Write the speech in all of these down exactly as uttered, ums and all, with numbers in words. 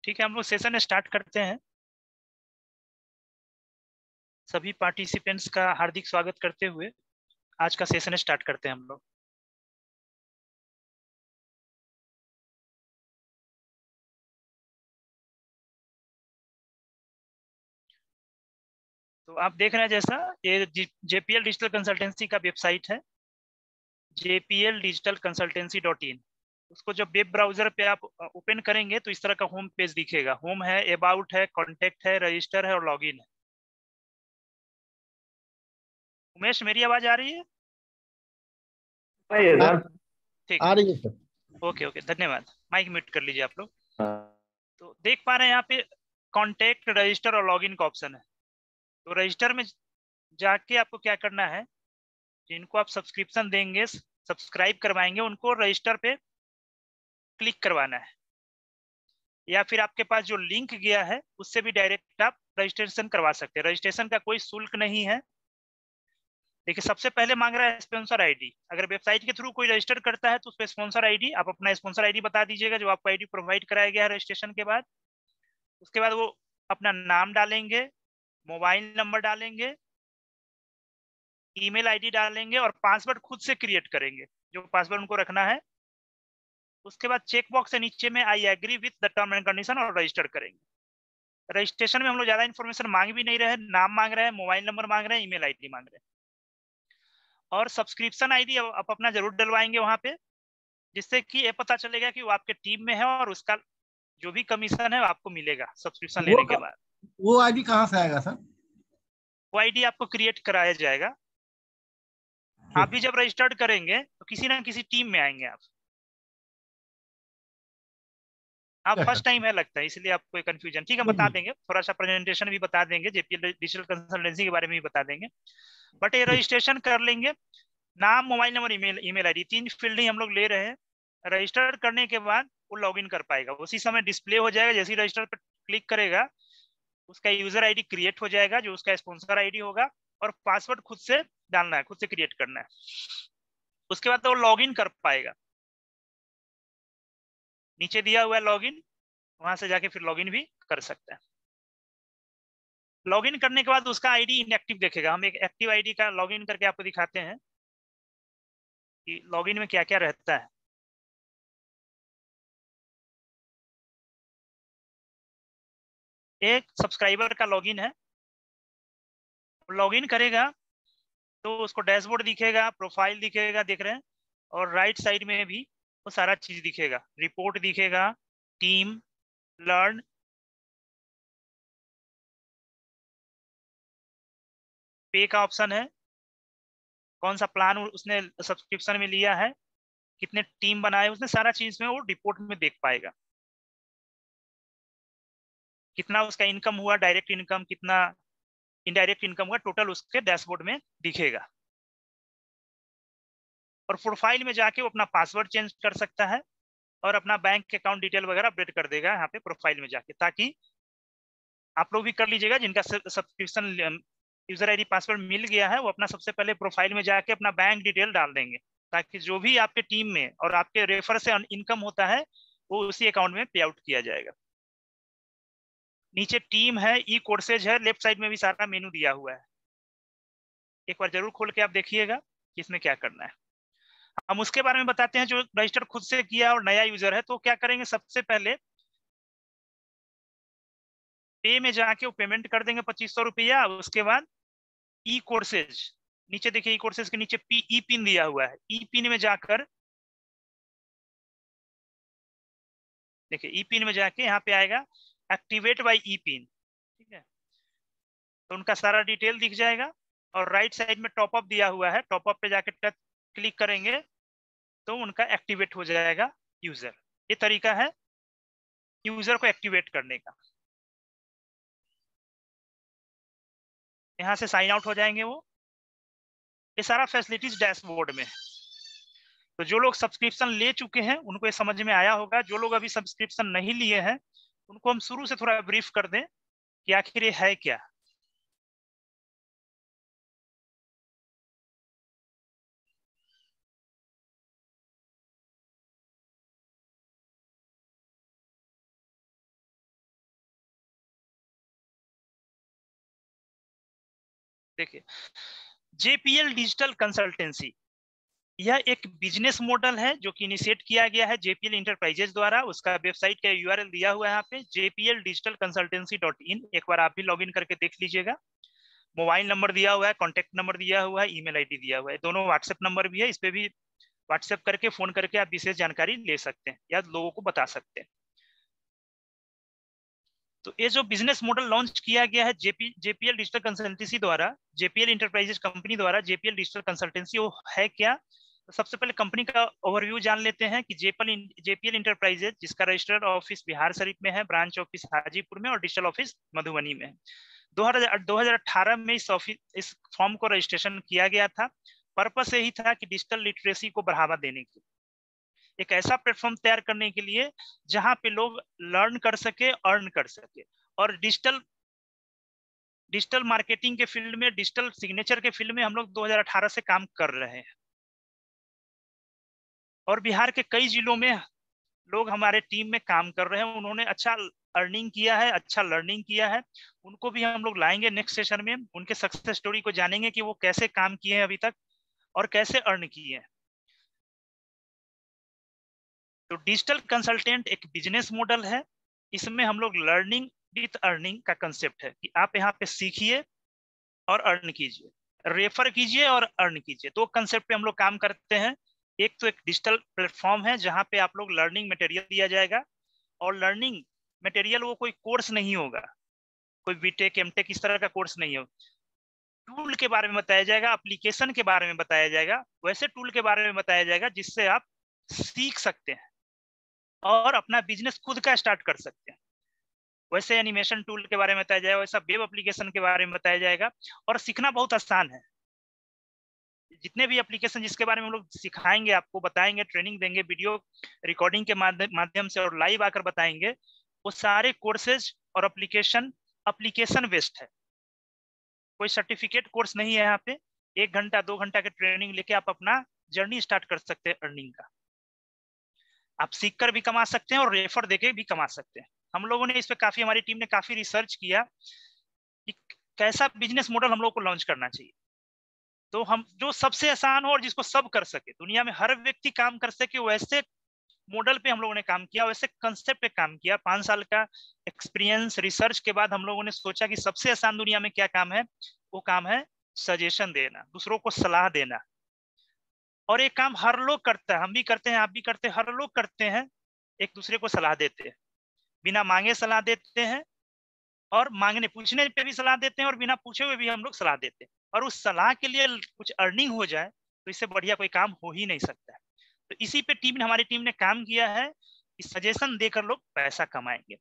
ठीक है, हम लोग सेशन स्टार्ट करते हैं। सभी पार्टिसिपेंट्स का हार्दिक स्वागत करते हुए आज का सेशन स्टार्ट करते हैं हम लोग। तो आप देख रहे हैं जैसा ये जेपीएल डिजिटल कंसल्टेंसी का वेबसाइट है, J P L digital consultancy dot in. उसको जब वेब ब्राउजर पे आप ओपन करेंगे तो इस तरह का होम पेज दिखेगा। होम है, अबाउट है, कॉन्टेक्ट है, रजिस्टर है और लॉगिन है। उमेश, मेरी आवाज आ रही है? सर ठीक आ है, रही है सर। ओके ओके, धन्यवाद। माइक म्यूट कर लीजिए आप लोग। हाँ। तो देख पा रहे हैं यहाँ पे कॉन्टेक्ट, रजिस्टर और लॉगिन का ऑप्शन है। तो रजिस्टर में जाके आपको क्या करना है, जिनको आप सब्सक्रिप्शन देंगे, सब्सक्राइब करवाएंगे, उनको रजिस्टर पे क्लिक करवाना है, या फिर आपके पास जो लिंक गया है उससे भी डायरेक्ट आप रजिस्ट्रेशन करवा सकते हैं। रजिस्ट्रेशन का कोई शुल्क नहीं है। देखिए, सबसे पहले मांग रहा है स्पॉन्सर आईडी। अगर वेबसाइट के थ्रू कोई रजिस्टर करता है तो उस पर स्पॉन्सर आईडी, आप अपना स्पॉन्सर आईडी बता दीजिएगा जो आपको आईडी प्रोवाइड कराया गया है रजिस्ट्रेशन के बाद। उसके बाद वो अपना नाम डालेंगे, मोबाइल नंबर डालेंगे, ईमेल आईडी डालेंगे और पासवर्ड खुद से क्रिएट करेंगे, जो पासवर्ड उनको रखना है। उसके बाद चेक बॉक्स से नीचे में I agree with the term and condition और रजिस्टर करेंगे। रजिस्ट्रेशन में हम लोग ज्यादा इन्फॉर्मेशन मांग भी नहीं रहे, नाम मांग रहे हैं, मोबाइल नंबर मांग रहे हैं, ईमेल आईडी मांग रहे हैं। और सब्सक्रिप्शन आईडी आप अपना जरूर डलवाएंगे वहां पे, जिससे कि ये पता चलेगा कि वो आपके टीम में है और उसका जो भी कमीशन है आपको मिलेगा सब्सक्रिप्शन वो लेने के क- बाद। वो आईडी कहाँ से आएगा सर? वो आईडी आपको क्रिएट कराया जाएगा। आप भी ठीक। जब रजिस्टर्ड करेंगे तो किसी ना किसी टीम में आएंगे आप। आप है सर। फर्स्ट टाइम है लगता है, इसलिए आपको कंफ्यूजन। ठीक है, बता नहीं। देंगे, थोड़ा सा प्रेजेंटेशन भी बता देंगे, जेपीएल डिजिटल कंसल्टेंसी के बारे में भी बता देंगे। बट ये ठीक। रजिस्ट्रेशन कर लेंगे। नाम, mobile number, email email ID, तीन फील्ड ही हम लोग ले रहे हैं। रजिस्टर करने के बाद वो लॉगिन कर पाएगा, उसी समय डिस्प्ले हो जाएगा। जैसे ही रजिस्टर पर क्लिक करेगा उसका यूजर आईडी क्रिएट हो जाएगा, जो उसका स्पॉन्सर आईडी होगा, और पासवर्ड खुद से डालना है, खुद से क्रिएट करना है। उसके बाद तो वो लॉगिन कर पाएगा। नीचे दिया हुआ है लॉगिन, वहां से जाके फिर लॉगिन भी कर सकता है। लॉगिन करने के बाद उसका आईडी इनएक्टिव देखेगा। हम एक एक्टिव आईडी का लॉगिन करके आपको दिखाते हैं कि लॉगिन में क्या क्या रहता है। एक सब्सक्राइबर का लॉगिन है, लॉगिन करेगा तो उसको डैशबोर्ड दिखेगा, प्रोफाइल दिखेगा, देख रहे हैं, और राइट साइड में भी वो सारा चीज दिखेगा, रिपोर्ट दिखेगा, टीम, लर्न, पे का ऑप्शन है, कौन सा प्लान उसने सब्सक्रिप्शन में लिया है, कितने टीम बनाए उसने, सारा चीज में वो रिपोर्ट में देख पाएगा। कितना उसका इनकम हुआ, डायरेक्ट इनकम कितना, इनडायरेक्ट इनकम हुआ, टोटल उसके डैशबोर्ड में दिखेगा। और प्रोफाइल में जाके वो अपना पासवर्ड चेंज कर सकता है और अपना बैंक अकाउंट डिटेल वगैरह अपडेट कर देगा यहाँ पे प्रोफाइल में जाके, ताकि आप लोग भी कर लीजिएगा जिनका सब्सक्रिप्शन यूजर आईडी पासवर्ड मिल गया है, वो अपना सबसे पहले प्रोफाइल में जाके अपना बैंक डिटेल डाल देंगे, ताकि जो भी आपके टीम में और आपके रेफर से इनकम होता है वो उसी अकाउंट में पे आउट किया जाएगा। नीचे टीम है, ई कोर्सेज है, लेफ्ट साइड में भी सारा मेनू दिया हुआ है। एक बार जरूर खोल के आप देखिएगा कि इसमें क्या करना है। हम उसके बारे में बताते हैं। जो रजिस्टर खुद से किया और नया यूजर है तो क्या करेंगे, सबसे पहले पे में जाके वो पेमेंट कर देंगे पच्चीस सौ रुपया। उसके बाद ई कोर्सेज, नीचे देखिए ई कोर्सेज के नीचे पी ई पिन दिया हुआ है। ई पिन में जाकर देखिए, ई पिन में जाके यहाँ पे आएगा एक्टिवेट बाय ई पिन। ठीक है, तो उनका सारा डिटेल दिख जाएगा। और राइट साइड में टॉपअप दिया हुआ है, टॉपअप पे जाके टच क्लिक करेंगे तो उनका एक्टिवेट हो जाएगा यूजर। ये तरीका है यूजर को एक्टिवेट करने का। यहाँ से साइन आउट हो जाएंगे वो। ये सारा फैसिलिटीज डैशबोर्ड में है। तो जो लोग सब्सक्रिप्शन ले चुके हैं उनको ये समझ में आया होगा। जो लोग अभी सब्सक्रिप्शन नहीं लिए हैं उनको हम शुरू से थोड़ा ब्रीफ कर दें कि आखिर ये है क्या। देखिए, जेपीएल डिजिटल कंसल्टेंसी यह एक बिजनेस मॉडल है जो कि इनिशिएट किया गया है जेपीएल इंटरप्राइजेज द्वारा। उसका वेबसाइट का यूआरएल दिया हुआ है यहाँ पे J P L digital consultancy dot in. एक बार आप भी लॉगिन करके देख लीजिएगा। मोबाइल नंबर दिया हुआ है, कॉन्टेक्ट नंबर दिया हुआ है, ईमेल आईडी दिया हुआ है, दोनों व्हाट्सएप नंबर भी है। इस पे भी व्हाट्सएप करके, फोन करके आप विशेष जानकारी ले सकते हैं या लोगों को बता सकते हैं। तो ये जो बिजनेस मॉडल लॉन्च किया गया है जेपी जेपीएल डिजिटल कंसल्टेंसी द्वारा, जेपीएल इंटरप्राइजेज कंपनी द्वारा, जेपीएल डिजिटल कंसल्टेंसी वो है क्या? तो सबसे पहले कंपनी का ओवरव्यू जान लेते हैं कि जेपीएल जेपीएल इंटरप्राइजेज, जिसका रजिस्टर्ड ऑफिस बिहार शरीफ में है, ब्रांच ऑफिस हाजीपुर में और डिजिटल ऑफिस मधुबनी में है। दो हज़ार अठारह में इस ऑफिस इस फॉर्म को रजिस्ट्रेशन किया गया था। पर्पस यही था कि डिजिटल लिटरेसी को बढ़ावा देने की, एक ऐसा प्लेटफॉर्म तैयार करने के लिए जहां पे लोग लर्न कर सके, अर्न कर सके। और डिजिटल डिजिटल मार्केटिंग के फील्ड में, डिजिटल सिग्नेचर के फील्ड में हम लोग दो हज़ार अठारह से काम कर रहे हैं और बिहार के कई जिलों में लोग हमारे टीम में काम कर रहे हैं। उन्होंने अच्छा अर्निंग किया है, अच्छा लर्निंग किया है। उनको भी हम लोग लाएंगे नेक्स्ट सेशन में, उनके सक्सेस स्टोरी को जानेंगे कि वो कैसे काम किए हैं अभी तक और कैसे अर्न किए हैं। तो डिजिटल कंसल्टेंट एक बिजनेस मॉडल है। इसमें हम लोग लर्निंग विथ अर्निंग का कंसेप्ट है कि आप यहाँ पे सीखिए और अर्न कीजिए, रेफर कीजिए और अर्न कीजिए। दो कंसेप्ट पे हम लोग काम करते हैं। एक तो एक डिजिटल प्लेटफॉर्म है जहाँ पे आप लोग लर्निंग मटेरियल दिया जाएगा, और लर्निंग मटेरियल वो कोई कोर्स नहीं होगा, कोई बीटेक एमटेक इस तरह का कोर्स नहीं होगा। टूल के बारे में बताया जाएगा, एप्लीकेशन के बारे में बताया जाएगा, वैसे टूल के बारे में बताया जाएगा जिससे आप सीख सकते हैं और अपना बिजनेस खुद का स्टार्ट कर सकते हैं। वैसे एनिमेशन टूल के बारे में बताया जाएगा, वैसा वेब एप्लीकेशन के बारे में बताया जाएगा। और सीखना बहुत आसान है। जितने भी एप्लीकेशन जिसके बारे में हम लोग सिखाएंगे, आपको बताएंगे, ट्रेनिंग देंगे, वीडियो रिकॉर्डिंग के माध्यम से और लाइव आकर बताएंगे, वो सारे कोर्सेज और एप्लीकेशन एप्लीकेशन बेस्ड है। कोई सर्टिफिकेट कोर्स नहीं है यहाँ पे। एक घंटा दो घंटा के ट्रेनिंग लेके आप अपना जर्नी स्टार्ट कर सकते हैं अर्निंग का। आप सीख कर भी कमा सकते हैं और रेफर देके भी कमा सकते हैं। हम लोगों ने इस पे काफी, हमारी टीम ने काफी रिसर्च किया कि कैसा बिजनेस मॉडल हम लोग को लॉन्च करना चाहिए। तो हम जो सबसे आसान हो और जिसको सब कर सके, दुनिया में हर व्यक्ति काम कर सके, वैसे मॉडल पे हम लोगों ने काम किया, वैसे कंसेप्ट पे काम किया। पांच साल का एक्सपीरियंस रिसर्च के बाद हम लोगों ने सोचा कि सबसे आसान दुनिया में क्या काम है, वो काम है सजेशन देना, दूसरों को सलाह देना। और एक काम हर लोग करता है, हम भी करते हैं, आप भी करते हैं, हर लोग करते हैं, एक दूसरे को सलाह देते हैं। बिना मांगे सलाह देते हैं और मांगने पूछने पे भी सलाह देते हैं और बिना पूछे हुए भी हम लोग सलाह देते हैं। और उस सलाह के लिए कुछ अर्निंग हो जाए तो इससे बढ़िया कोई काम हो ही नहीं सकता है। तो इसी पे टीम हमारी टीम ने काम किया है कि सजेशन देकर लोग पैसा कमाएंगे।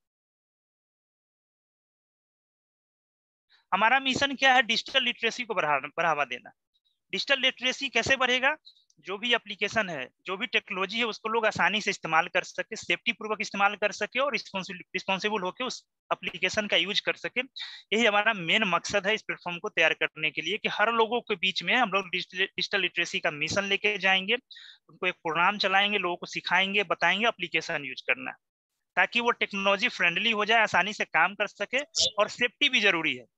हमारा मिशन क्या है? डिजिटल लिटरेसी को बढ़ावा देना। डिजिटल लिटरेसी कैसे बढ़ेगा? जो भी एप्लीकेशन है, जो भी टेक्नोलॉजी है, उसको लोग आसानी से इस्तेमाल कर सके, सेफ्टी पूर्वक इस्तेमाल कर सके और रिस्पॉन्सिबल होकर उस एप्लीकेशन का यूज कर सके। यही हमारा मेन मकसद है इस प्लेटफॉर्म को तैयार करने के लिए, कि हर लोगों के बीच में हम लोग डिजिटल लिटरेसी का मिशन लेके जाएंगे, उनको एक प्रोग्राम चलाएंगे, लोगों को सिखाएंगे, बताएंगे एप्लीकेशन यूज करना, ताकि वो टेक्नोलॉजी फ्रेंडली हो जाए, आसानी से काम कर सके। और सेफ्टी भी जरूरी है।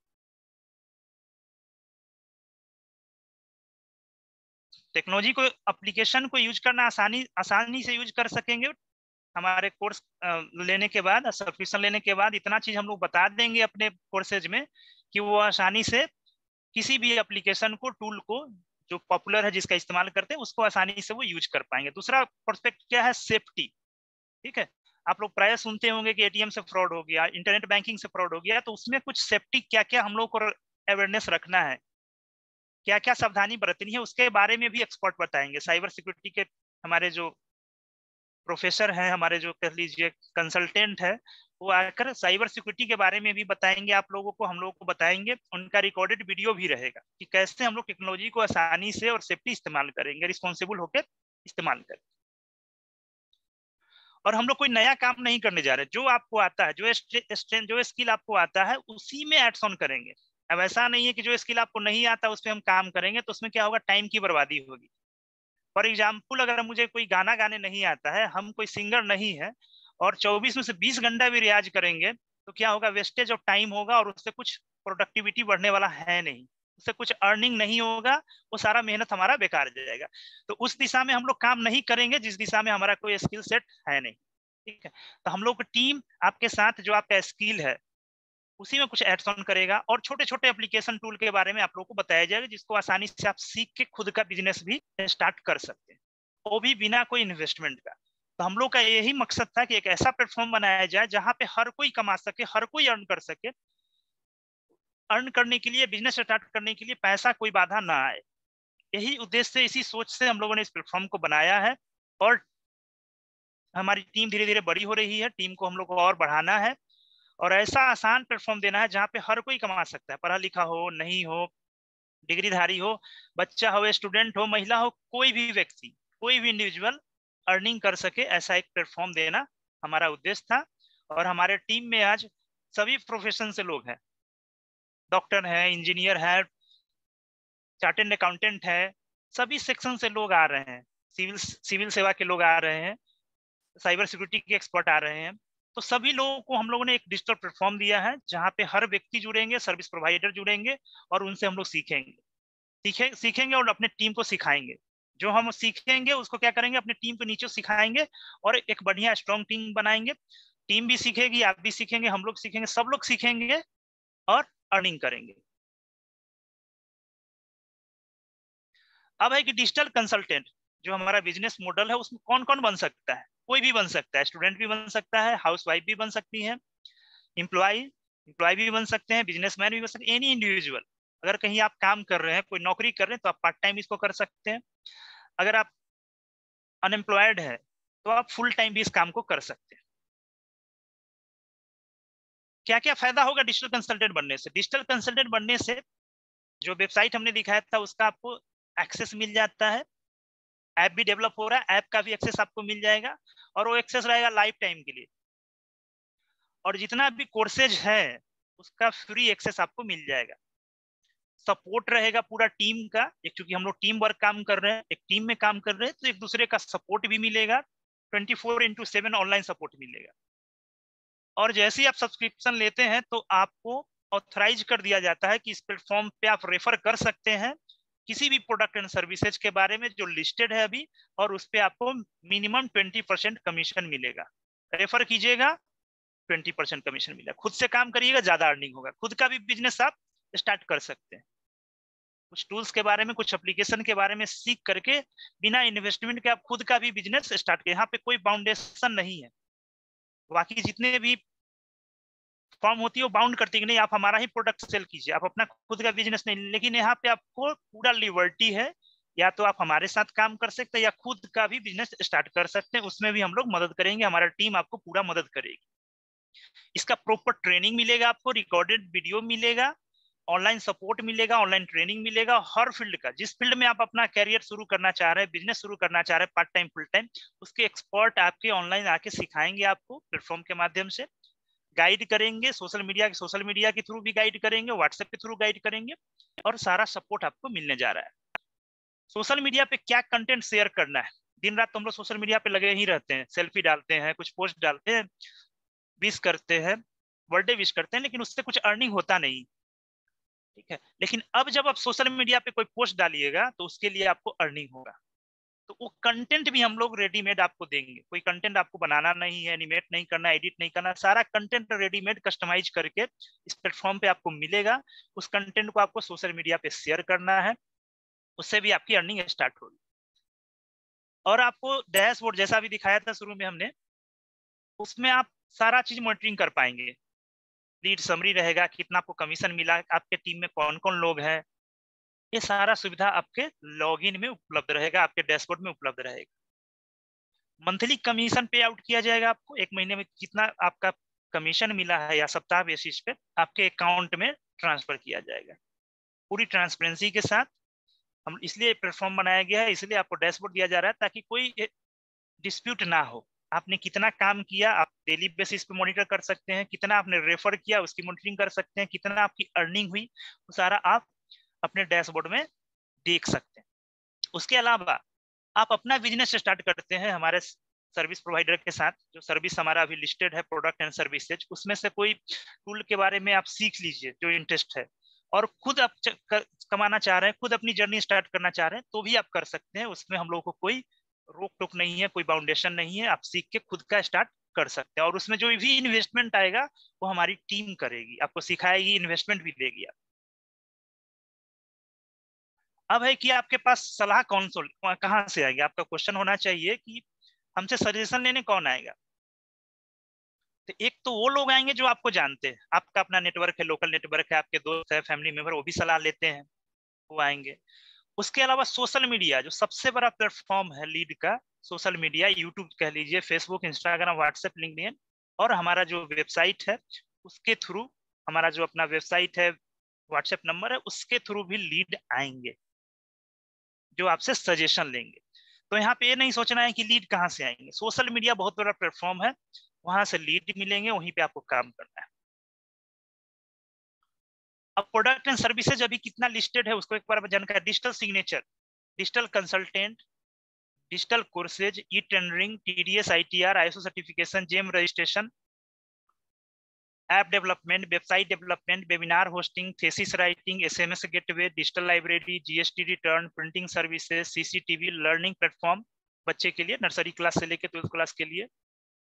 टेक्नोलॉजी को, एप्लीकेशन को यूज करना आसानी आसानी से यूज कर सकेंगे। हमारे कोर्स लेने के बाद, सब्सक्रिप्शन लेने के बाद इतना चीज हम लोग बता देंगे अपने कोर्सेज में कि वो आसानी से किसी भी एप्लीकेशन को, टूल को जो पॉपुलर है, जिसका इस्तेमाल करते हैं, उसको आसानी से वो यूज कर पाएंगे। दूसरा पर्सपेक्ट क्या है? सेफ्टी। ठीक है, आप लोग प्राय सुनते होंगे कि एटीएम से फ्रॉड हो गया, इंटरनेट बैंकिंग से फ्रॉड हो गया, तो उसमें कुछ सेफ्टी क्या क्या हम लोग को अवेयरनेस रखना है, क्या क्या सावधानी बरतनी है, उसके बारे में भी एक्सपर्ट बताएंगे। साइबर सिक्योरिटी के हमारे जो प्रोफेसर हैं, हमारे जो कह लीजिए कंसल्टेंट है, वो आकर साइबर सिक्योरिटी के बारे में भी बताएंगे आप लोगों को, हम लोगों को बताएंगे। उनका रिकॉर्डेड वीडियो भी रहेगा कि कैसे हम लोग टेक्नोलॉजी को आसानी से और सेफ्टी इस्तेमाल करेंगे, रिस्पॉन्सिबल होकर इस्तेमाल करेंगे। और हम लोग कोई नया काम नहीं करने जा रहे, जो आपको आता है, जो जो स्किल आपको आता है, उसी में एड्स ऑन करेंगे। अब ऐसा नहीं है कि जो स्किल आपको नहीं आता उस पर हम काम करेंगे, तो उसमें क्या होगा? टाइम की बर्बादी होगी। फॉर एग्जाम्पल, अगर मुझे कोई गाना गाने नहीं आता है, हम कोई सिंगर नहीं है, और चौबीस में से बीस घंटा भी रियाज करेंगे, तो क्या होगा? वेस्टेज ऑफ टाइम होगा और उससे कुछ प्रोडक्टिविटी बढ़ने वाला है नहीं। उससे कुछ अर्निंग नहीं होगा, वो सारा मेहनत हमारा बेकार जाएगा। तो उस दिशा में हम लोग काम नहीं करेंगे जिस दिशा में हमारा कोई स्किल सेट है नहीं, ठीक है। तो हम लोग की टीम आपके साथ जो आपका स्किल है उसी में कुछ एड्स ऑन करेगा, और छोटे छोटे एप्लीकेशन टूल के बारे में आप लोगों को बताया जाएगा जिसको आसानी से आप सीख के खुद का बिजनेस भी स्टार्ट कर सकते हैं, वो भी बिना कोई इन्वेस्टमेंट का। तो हम लोग का यही मकसद था कि एक ऐसा प्लेटफॉर्म बनाया जाए जहां पे हर कोई कमा सके, हर कोई अर्न कर सके। अर्न करने के लिए, बिजनेस स्टार्ट करने के लिए पैसा कोई बाधा ना आए, यही उद्देश्य से, इसी सोच से हम लोगों ने इस प्लेटफॉर्म को बनाया है। और हमारी टीम धीरे धीरे बड़ी हो रही है, टीम को हम लोग को और बढ़ाना है और ऐसा आसान प्लेटफॉर्म देना है जहाँ पे हर कोई कमा सकता है, पढ़ा लिखा हो नहीं हो, डिग्रीधारी हो, बच्चा हो, स्टूडेंट हो, महिला हो, कोई भी व्यक्ति, कोई भी इंडिविजुअल अर्निंग कर सके, ऐसा एक प्लेटफॉर्म देना हमारा उद्देश्य था। और हमारे टीम में आज सभी प्रोफेशन से लोग हैं, डॉक्टर है, इंजीनियर है, चार्टेड अकाउंटेंट है, सभी सेक्शन से लोग आ रहे हैं, सिविल सिविल सेवा के लोग आ रहे हैं, साइबर सिक्योरिटी के एक्सपर्ट आ रहे हैं। तो सभी लोगों को हम लोगों ने एक डिजिटल प्लेटफॉर्म दिया है जहाँ पे हर व्यक्ति जुड़ेंगे, सर्विस प्रोवाइडर जुड़ेंगे और उनसे हम लोग सीखेंगे सीखे सीखेंगे और अपने टीम को सिखाएंगे। जो हम सीखेंगे उसको क्या करेंगे, अपने टीम को नीचे सिखाएंगे और एक बढ़िया स्ट्रॉन्ग टीम बनाएंगे। टीम भी सीखेगी, आप भी सीखेंगे, हम लोग सीखेंगे, सब लोग सीखेंगे और अर्निंग करेंगे। अब है कि डिजिटल कंसल्टेंट जो हमारा बिजनेस मॉडल है उसमें कौन कौन बन सकता है। कोई भी बन सकता है, स्टूडेंट भी बन सकता है, हाउसवाइफ भी बन सकती है, एम्प्लॉय एम्प्लॉय भी बन सकते हैं, बिजनेसमैन भी बन सकते हैं, एनी इंडिविजुअल। अगर कहीं आप काम कर रहे हैं, कोई नौकरी कर रहे हैं, तो आप पार्ट टाइम इसको कर सकते हैं। अगर आप अनएम्प्लॉयड है तो आप फुल टाइम भी इस काम को कर सकते हैं। क्या क्या फायदा होगा डिजिटल कंसल्टेंट बनने से? डिजिटल कंसल्टेंट बनने से जो वेबसाइट हमने दिखाया था उसका आपको एक्सेस मिल जाता है, ऐप भी डेवलप हो रहा है, ऐप का भी एक्सेस आपको मिल जाएगा और वो एक्सेस रहेगा लाइफ टाइम के लिए। और जितना भी कोर्सेज है उसका फ्री एक्सेस आपको मिल जाएगा। सपोर्ट रहेगा पूरा टीम का, एक क्योंकि हम लोग टीम वर्क काम कर रहे हैं, एक टीम में काम कर रहे हैं, तो एक दूसरे का सपोर्ट भी मिलेगा, twenty four into seven online support मिलेगा। और जैसे ही आप सब्सक्रिप्शन लेते हैं तो आपको ऑथराइज कर दिया जाता है कि इस प्लेटफॉर्म पे आप रेफर कर सकते हैं किसी भी प्रोडक्ट एंड सर्विसेज के बारे में जो लिस्टेड है अभी, और उस पे आपको मिनिमम ट्वेंटी परसेंट कमीशन मिलेगा। रेफर कीजिएगा, ट्वेंटी परसेंट कमीशन मिलेगा। खुद से काम करिएगा, ज्यादा अर्निंग होगा। खुद का भी बिजनेस आप स्टार्ट कर सकते हैं, कुछ टूल्स के बारे में, कुछ एप्लीकेशन के बारे में सीख करके बिना इन्वेस्टमेंट के आप खुद का भी बिजनेस स्टार्ट करें। यहाँ पे कोई बाउंडेशन नहीं है। बाकी जितने भी फॉर्म होती है वो बाउंड करती है कि नहीं आप हमारा ही प्रोडक्ट सेल कीजिए, आप अपना खुद का बिजनेस नहीं। लेकिन यहाँ पे आपको पूरा लिबर्टी है, या तो आप हमारे साथ काम कर सकते हैं या खुद का भी बिजनेस स्टार्ट कर सकते हैं, उसमें भी हम लोग मदद करेंगे, हमारा टीम आपको पूरा मदद करेगी। इसका प्रॉपर ट्रेनिंग मिलेगा, आपको रिकॉर्डेड वीडियो मिलेगा, ऑनलाइन सपोर्ट मिलेगा, ऑनलाइन ट्रेनिंग मिलेगा। हर फील्ड का, जिस फील्ड में आप अपना कैरियर शुरू करना चाह रहे हैं, बिजनेस शुरू करना चाह रहे हैं, पार्ट टाइम फुल टाइम, उसके एक्सपर्ट आपके ऑनलाइन आके सिखाएंगे, आपको प्लेटफॉर्म के माध्यम से गाइड करेंगे, सोशल मीडिया सोशल मीडिया के थ्रू भी गाइड करेंगे, व्हाट्सएप के थ्रू गाइड करेंगे, और सारा सपोर्ट आपको मिलने जा रहा है। सोशल मीडिया पे क्या कंटेंट शेयर करना है, दिन रात तो हम लोग सोशल मीडिया पे लगे ही रहते हैं, सेल्फी डालते हैं, कुछ पोस्ट डालते हैं, विश करते हैं, बर्थडे विश करते हैं, लेकिन उससे कुछ अर्निंग होता नहीं, ठीक है। लेकिन अब जब आप सोशल मीडिया पे कोई पोस्ट डालिएगा तो उसके लिए आपको अर्निंग होगा। तो वो कंटेंट भी हम लोग रेडीमेड आपको देंगे, कोई कंटेंट आपको बनाना नहीं है, एनिमेट नहीं करना, एडिट नहीं करना, सारा कंटेंट रेडीमेड कस्टमाइज करके इस प्लेटफॉर्म पे आपको मिलेगा। उस कंटेंट को आपको सोशल मीडिया पे शेयर करना है, उससे भी आपकी अर्निंग स्टार्ट होगी। और आपको डैशबोर्ड जैसा भी दिखाया था शुरू में हमने, उसमें आप सारा चीज मॉनिटरिंग कर पाएंगे। लीड समरी रहेगा, कितना आपको कमीशन मिला, आपके टीम में कौन कौन लोग हैं, ये सारा सुविधा आपके लॉगिन में उपलब्ध रहेगा, आपके डैशबोर्ड में उपलब्ध रहेगा। मंथली कमीशन पे आउट किया जाएगा आपको, एक महीने में कितना आपका कमीशन मिला है या सप्ताह बेसिस पे आपके अकाउंट में ट्रांसफर किया जाएगा, पूरी ट्रांसपेरेंसी के साथ। हम इसलिए प्लेटफॉर्म बनाया गया है, इसलिए आपको डैशबोर्ड दिया जा रहा है ताकि कोई डिस्प्यूट ना हो। आपने कितना काम किया आप डेली बेसिस पे मॉनिटर कर सकते हैं, कितना आपने रेफर किया उसकी मॉनिटरिंग कर सकते हैं, कितना आपकी अर्निंग हुई वो सारा आप अपने डैशबोर्ड में देख सकते हैं। उसके अलावा आप अपना बिजनेस स्टार्ट करते हैं हमारे सर्विस प्रोवाइडर के साथ, जो सर्विस हमारा अभी लिस्टेड है प्रोडक्ट एंड सर्विसेज, उसमें से कोई टूल के बारे में आप सीख लीजिए जो इंटरेस्ट है, और खुद आप कमाना चाह रहे हैं, खुद अपनी जर्नी स्टार्ट करना चाह रहे हैं, तो भी आप कर सकते हैं। उसमें हम लोगों को कोई रोक टोक नहीं है, कोई बाउंडेशन नहीं है। आप सीख के खुद का स्टार्ट कर सकते हैं, और उसमें जो भी इन्वेस्टमेंट आएगा वो हमारी टीम करेगी, आपको सिखाएगी, इन्वेस्टमेंट भी देगी। आप अब है कि आपके पास सलाह कौन सो कहाँ से आएगी। आपका क्वेश्चन होना चाहिए कि हमसे सजेशन लेने कौन आएगा। तो एक तो वो लोग आएंगे जो आपको जानते हैं, आपका अपना नेटवर्क है, लोकल नेटवर्क है, आपके दोस्त है, फैमिली मेंबर, वो भी सलाह लेते हैं, वो आएंगे। उसके अलावा सोशल मीडिया जो सबसे बड़ा प्लेटफॉर्म है लीड का, सोशल मीडिया, यूट्यूब कह लीजिए, फेसबुक, इंस्टाग्राम, व्हाट्सएप, लिंक्डइन, और हमारा जो वेबसाइट है उसके थ्रू, हमारा जो अपना वेबसाइट है, व्हाट्सएप नंबर है, उसके थ्रू भी लीड आएंगे जो आपसे सजेशन लेंगे। तो यहाँ पे ये नहीं सोचना है कि लीड कहाँ से आएंगे। सोशल मीडिया बहुत बड़ा प्लेटफॉर्म है, वहां से लीड मिलेंगे, वहीं पे आपको काम करना है। अब प्रोडक्ट एंड सर्विसेज अभी कितना लिस्टेड है उसको एक बार जानकारी। Digital signature, digital consultant, digital courses, e tendering, TDS, ITR, ISO certification, GeM registration, app development, website development, webinar hosting, thesis writing, SMS gateway, digital library, GST return, printing services, CCTV, learning platform बच्चे के लिए, nursery class से लेकर twelfth class के लिए,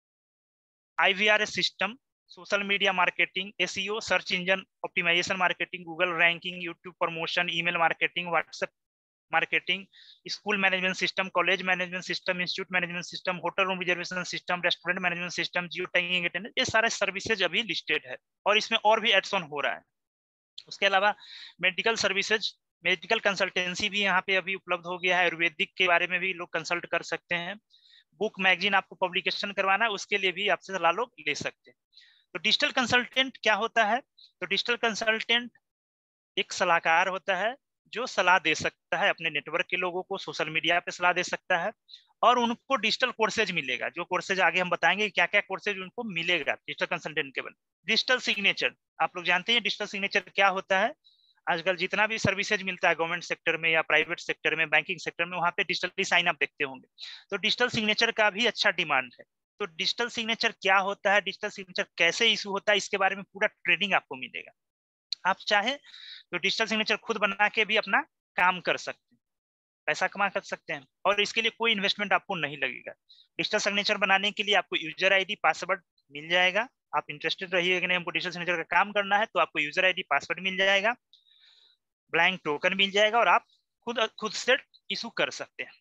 IVRS system, social media marketing, SEO, search engine optimisation marketing, Google ranking, YouTube promotion, email marketing, WhatsApp marketing, school management system, college management system, institute management system, hotel room reservation system, restaurant management system, geo tagging attendance, ये सारे services अभी listed है, और इसमें और भी ads on हो रहा है। उसके अलावा मेडिकल सर्विसेज, मेडिकल कंसल्टेंसी भी यहाँ पे अभी उपलब्ध हो गया है। आयुर्वेदिक के बारे में भी लोग कंसल्ट कर सकते हैं। बुक मैगजीन आपको पब्लिकेशन करवाना है, उसके लिए भी आपसे सलाह लोग ले सकते हैं। तो डिजिटल कंसल्टेंट क्या होता है? तो डिजिटल कंसल्टेंट एक सलाहकार होता है जो सलाह दे सकता है अपने नेटवर्क के लोगों को, सोशल मीडिया पे सलाह दे सकता है, और उनको डिजिटल कोर्सेज मिलेगा। जो कोर्सेज आगे हम बताएंगे क्या क्या कोर्सेज उनको मिलेगा डिजिटल कंसल्टेंट के बन। डिजिटल सिग्नेचर, आप लोग जानते हैं डिजिटल सिग्नेचर क्या होता है। आजकल जितना भी सर्विसेज मिलता है गवर्नमेंट सेक्टर में या प्राइवेट सेक्टर में, बैंकिंग सेक्टर में, वहां पे डिजिटली साइन आप देखते होंगे। तो डिजिटल सिग्नेचर का भी अच्छा डिमांड है। तो डिजिटल सिग्नेचर क्या होता है, डिजिटल सिग्नेचर कैसे इशू होता है, इसके बारे में पूरा ट्रेनिंग आपको मिलेगा। आप चाहे तो डिजिटल सिग्नेचर खुद बना के भी अपना काम कर सकते हैं, पैसा कमा कर सकते हैं, और इसके लिए कोई इन्वेस्टमेंट आपको नहीं लगेगा। डिजिटल सिग्नेचर बनाने के लिए आपको यूजर आईडी पासवर्ड मिल जाएगा। आप इंटरेस्टेड रहिए कि नहीं हमको डिजिटल सिग्नेचर का काम करना है, तो आपको यूजर आईडी पासवर्ड मिल जाएगा, ब्लैंक टोकन मिल जाएगा, और आप खुद खुद से इशू कर सकते हैं।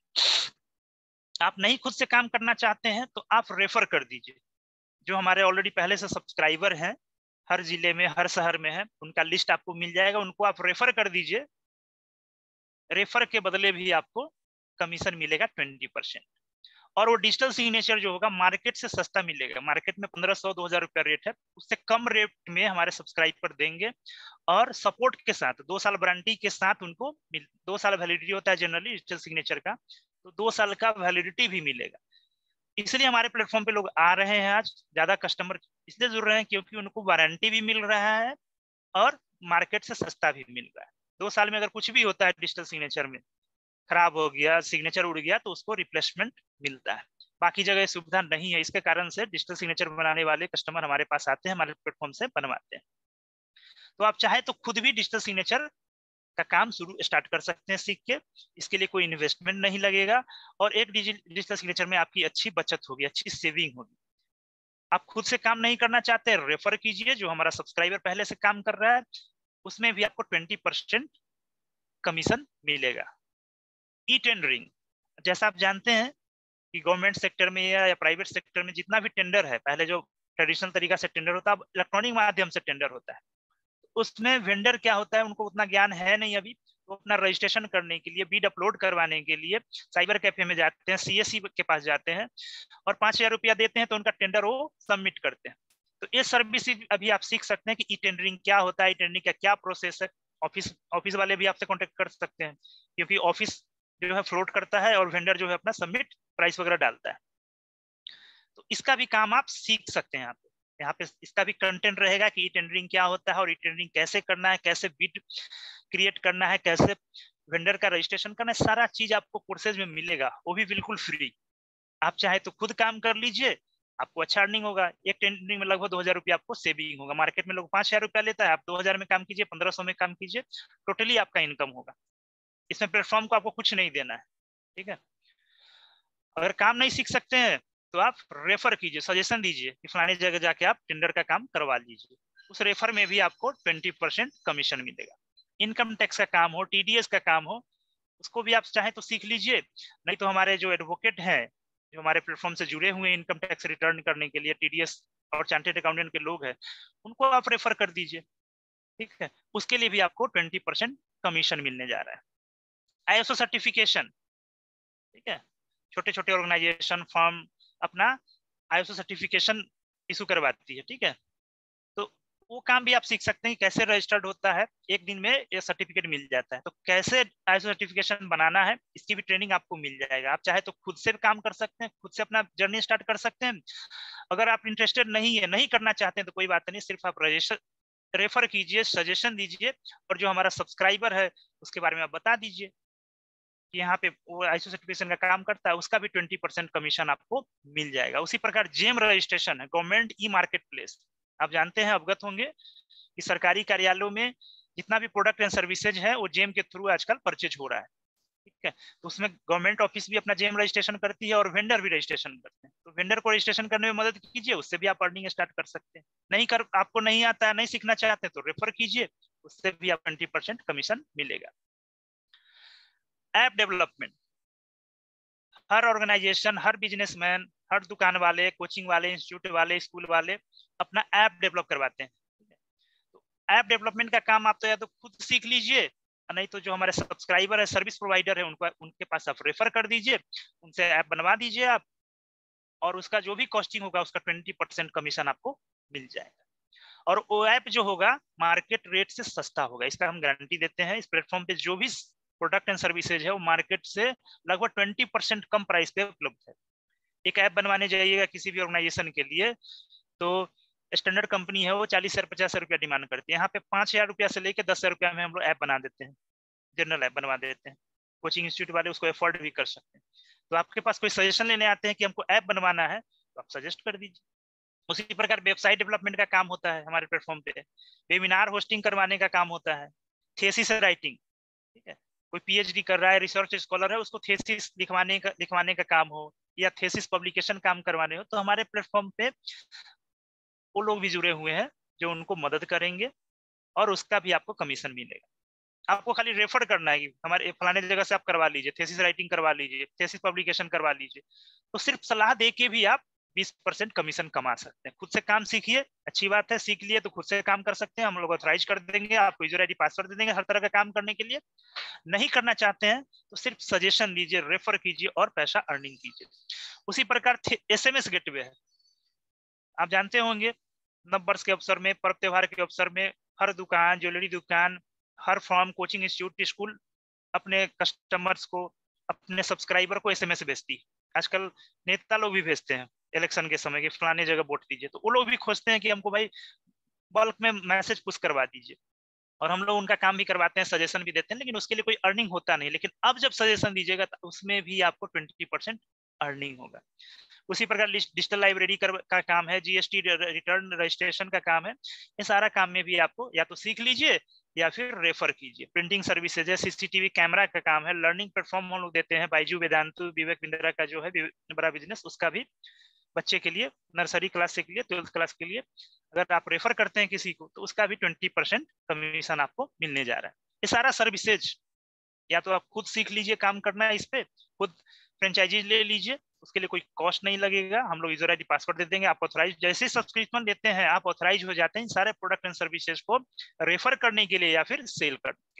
आप नहीं खुद से काम करना चाहते हैं तो आप रेफर कर दीजिए। जो हमारे ऑलरेडी पहले से सब्सक्राइबर हैं, हर जिले में, हर शहर में है, उनका लिस्ट आपको मिल जाएगा, उनको आप रेफर कर दीजिए। रेफर के बदले भी आपको कमीशन मिलेगा ट्वेंटी परसेंट, और वो डिजिटल सिग्नेचर जो होगा मार्केट से सस्ता मिलेगा। मार्केट में पंद्रह सौ दो हजार रुपया रेट है, उससे कम रेट में हमारे सब्सक्राइबर देंगे, और सपोर्ट के साथ, दो साल वारंटी के साथ उनको मिल, दो साल वैलिडिटी होता है जनरली डिजिटल सिग्नेचर का, तो दो साल का वैलिडिटी भी मिलेगा। इसलिए हमारे प्लेटफॉर्म पे लोग आ रहे हैं, आज ज्यादा कस्टमर इसलिए जुड़ रहे हैं क्योंकि उनको वारंटी भी मिल रहा है और मार्केट से सस्ता भी मिल रहा है। दो साल में अगर कुछ भी होता है डिजिटल सिग्नेचर में, खराब हो गया, सिग्नेचर उड़ गया, तो उसको रिप्लेसमेंट मिलता है। बाकी जगह सुविधा नहीं है, इसके कारण से डिजिटल सिग्नेचर बनाने वाले कस्टमर हमारे पास आते हैं, हमारे प्लेटफॉर्म से बनवाते हैं। तो आप चाहे तो खुद भी डिजिटल सिग्नेचर का काम शुरू स्टार्ट कर सकते हैं सीख के। इसके लिए कोई इन्वेस्टमेंट नहीं लगेगा, और एक डिजिटल सिग्नेचर में आपकी अच्छी बचत होगी, अच्छी सेविंग होगी। आप खुद से काम नहीं करना चाहते, रेफर कीजिए। जो हमारा सब्सक्राइबर पहले से काम कर रहा है उसमें भी आपको ट्वेंटी परसेंट कमीशन मिलेगा। ई टेंडरिंग, जैसा आप जानते हैं कि गवर्नमेंट सेक्टर में या, या प्राइवेट सेक्टर में जितना भी टेंडर है, पहले जो ट्रेडिशनल तरीका से टेंडर होता है, अब इलेक्ट्रॉनिक माध्यम से टेंडर होता है। उसमें वेंडर क्या होता है, उनको उतना ज्ञान है नहीं अभी, तो अपना रजिस्ट्रेशन करने के लिए, बीड अपलोड करवाने के लिए साइबर कैफे में जाते हैं, सीएससी के पास जाते हैं, और पांच हजार रुपया देते हैं तो उनका टेंडर वो सबमिट करते हैं। तो ये सर्विस अभी आप सीख सकते हैं कि ई टेंडरिंग क्या होता है, ई टेंडरिंग का क्या प्रोसेस है। ऑफिस ऑफिस वाले भी आपसे कॉन्टेक्ट कर सकते हैं, क्योंकि ऑफिस जो है फ्लोट करता है और वेंडर जो है अपना सबमिट प्राइस वगैरह डालता है। तो इसका भी काम आप सीख सकते हैं। यहाँ पे यहाँ पे इसका भी कंटेंट रहेगा कि ई टेंडरिंग क्या होता है, और ई टेंडरिंग कैसे करना है, कैसे बिड क्रिएट करना है, कैसे वेंडर का रजिस्ट्रेशन करना है, सारा चीज आपको कोर्सेज में मिलेगा, वो भी बिल्कुल फ्री। आप चाहे तो खुद काम कर लीजिए, आपको अच्छा अर्निंग होगा। एक ट्रेनिंग में लगभग दो हजार रुपया आपको सेविंग होगा। मार्केट में लोग पांच हजार रुपया लेता है, आप दो हजार में काम कीजिए, पंद्रह सौ में काम कीजिए, टोटली आपका इनकम होगा। इसमें प्लेटफॉर्म को आपको कुछ नहीं देना है, ठीक है। अगर काम नहीं सीख सकते हैं तो आप रेफर कीजिए, सजेशन दीजिए कि फलाने जगह जाके आप टेंडर का काम करवा लीजिए। उस रेफर में भी आपको ट्वेंटी परसेंट कमीशन मिलेगा। इनकम टैक्स का काम हो, टीडीएस का काम हो, उसको भी आप चाहें तो सीख लीजिए। नहीं तो हमारे जो एडवोकेट हैं, जो हमारे प्लेटफॉर्म से जुड़े हुए इनकम टैक्स रिटर्न करने के लिए, टीडीएस और चार्टेड अकाउंटेंट के लोग हैं, उनको आप रेफर कर दीजिए, ठीक है। उसके लिए भी आपको ट्वेंटी परसेंट कमीशन मिलने जा रहा है। आईएसओ सर्टिफिकेशन, ठीक है, छोटे छोटे ऑर्गेनाइजेशन फर्म अपना आईएसओ सर्टिफिकेशन इशू करवाती है, ठीक है। तो वो काम भी आप सीख सकते हैं, कैसे रजिस्टर्ड होता है, एक दिन में ये सर्टिफिकेट मिल जाता है। तो कैसे आईएसओ सर्टिफिकेशन बनाना है, इसकी भी ट्रेनिंग आपको मिल जाएगा। आप चाहे तो खुद से भी काम कर सकते हैं, खुद से अपना जर्नी स्टार्ट कर सकते हैं। अगर आप इंटरेस्टेड नहीं है, नहीं करना चाहते हैं, तो कोई बात नहीं, सिर्फ आप रजिस्टर रेफर कीजिए, सजेशन दीजिए, और जो हमारा सब्सक्राइबर है उसके बारे में आप बता दीजिए कि यहाँ पे वो आईएसओ सर्टिफिकेशन का काम करता है, उसका भी ट्वेंटी परसेंट कमीशन आपको मिल जाएगा। उसी प्रकार जेम रजिस्ट्रेशन है, गवर्नमेंट ई मार्केट प्लेस। आप जानते हैं, अवगत होंगे कि सरकारी कार्यालयों में जितना भी प्रोडक्ट एंड सर्विसेज है वो जेम के थ्रू आजकल परचेज हो रहा है, ठीक है। तो उसमें गवर्नमेंट ऑफिस भी अपना जेम रजिस्ट्रेशन करती है और वेंडर भी रजिस्ट्रेशन करते हैं। तो वेंडर को रजिस्ट्रेशन करने में मदद कीजिए, उससे भी आप अर्निंग स्टार्ट कर सकते हैं। नहीं कर आपको नहीं आता है, नहीं सीखना चाहते तो रेफर कीजिए, उससे भी आप ट्वेंटी परसेंट कमीशन मिलेगा। ऐप डेवलपमेंट, हर ऑर्गेनाइजेशन, हर बिजनेसमैन, हर दुकान वाले, कोचिंग वाले, इंस्टीट्यूट वाले, स्कूल वाले अपना ऐप डेवलप करवाते हैं। तो ऐप डेवलपमेंट का काम आप तो या तो खुद सीख लीजिए, नहीं तो जो हमारे सब्सक्राइबर है, सर्विस प्रोवाइडर है, उनको उनके पास आप रेफर कर दीजिए, उनसे ऐप बनवा दीजिए आप, और उसका जो भी कॉस्टिंग होगा उसका ट्वेंटी परसेंट कमीशन आपको मिल जाएगा। और वो ऐप जो होगा मार्केट रेट से सस्ता होगा, इसका हम गारंटी देते हैं। इस प्लेटफॉर्म पे जो भी प्रोडक्ट एंड सर्विसेज है वो मार्केट से लगभग ट्वेंटी परसेंट कम प्राइस पे उपलब्ध है। एक ऐप बनवाने जाइएगा किसी भी ऑर्गेनाइजेशन के लिए, तो स्टैंडर्ड कंपनी है वो चालीस हजार पचास हजार रुपया डिमांड करती है। यहाँ पे पांच हजार रुपया से लेकर दस हजार रुपया में हम लोग ऐप बना देते हैं, जनरल ऐप बनवा देते हैं। कोचिंग इंस्टीट्यूट वाले उसको एफोर्ड भी कर सकते हैं। तो आपके पास कोई सजेशन लेने आते हैं कि हमको ऐप बनवाना है, तो आप सजेस्ट कर दीजिए। उसी प्रकार वेबसाइट डेवलपमेंट का काम होता है हमारे प्लेटफॉर्म पे, वेबिनार होस्टिंग करवाने का काम होता है, थीसिस राइटिंग, ठीक है। कोई पीएचडी कर रहा है, रिसर्च स्कॉलर है, उसको थीसिस लिखवाने का लिखवाने का काम हो, या थीसिस पब्लिकेशन काम करवाने हो, तो हमारे प्लेटफॉर्म पे वो लोग भी जुड़े हुए हैं जो उनको मदद करेंगे, और उसका भी आपको कमीशन मिलेगा। आपको खाली रेफर करना है कि हमारे फलाने जगह से आप करवा लीजिए, थीसिस राइटिंग करवा लीजिए, थीसिस पब्लिकेशन करवा लीजिए। तो सिर्फ सलाह दे के भी आप बीस परसेंट कमीशन कमा सकते हैं। खुद से काम सीखिए, अच्छी बात है, सीख लिए तो खुद से काम कर सकते हैं, हम लोग ऑथराइज कर देंगे, आपको यूजर आईडी पासवर्ड दे देंगे हर तरह का काम करने के लिए। नहीं करना चाहते हैं तो सिर्फ सजेशन दीजिए, रेफर कीजिए और पैसा अर्निंग कीजिए। उसी प्रकार एसएमएस गेटवे है, आप जानते होंगे, नववर्ष के अवसर में, पर्व त्योहार के अवसर में, हर दुकान, ज्वेलरी दुकान, हर फॉर्म, कोचिंग इंस्टीट्यूट, स्कूल अपने कस्टमर्स को, अपने सब्सक्राइबर को एसएमएस भेजती है। आजकल नेता लोग भी भेजते हैं इलेक्शन के समय के फलाने जगह वोट दीजिए, तो वो लोग भी खोजते हैं कि हमको भाई बल्क में मैसेज पुश करवा दीजिए, और हम लोग उनका काम भी करवाते हैं, सजेशन भी देते हैं, लेकिन उसके लिए कोई अर्निंग होता नहीं। लेकिन अब जब सजेशन दीजिएगा तो उसमें भी आपको ट्वेंटी परसेंट अर्निंग होगा। उसी प्रकार डिजिटल लाइब्रेरी का काम है, जीएसटी रिटर्न रजिस्ट्रेशन का काम है। ये सारा काम में भी आपको या तो सीख लीजिए या फिर रेफर कीजिए। प्रिंटिंग सर्विसेज है, सीसीटीवी कैमरा का काम है, लर्निंग प्लेटफॉर्म हम लोग देते हैं, बाइजू, वेदांतु, विवेक बिंद्रा का जो है बड़ा बिजनेस, उसका भी बच्चे के लिए, नर्सरी क्लास से के लिए, ट्वेल्थ क्लास के लिए अगर आप रेफर करते हैं किसी को, तो उसका भी ट्वेंटी परसेंट कमीशन आपको मिलने जा रहा है। ये सारा सर्विसेज या तो आप खुद सीख लीजिए काम करना है, इस पे खुद फ्रेंचाइजी ले लीजिए, उसके लिए कोई कॉस्ट नहीं लगेगा, हम लोग यूजर आईडी पासवर्ड दे देंगे, आप ऑथराइज, जैसे सब्सक्रिप्शन लेते हैं आप ऑथराइज हो जाते हैं सारे प्रोडक्ट एंड सर्विसेज को रेफर करने के लिए या फिर सेल करने के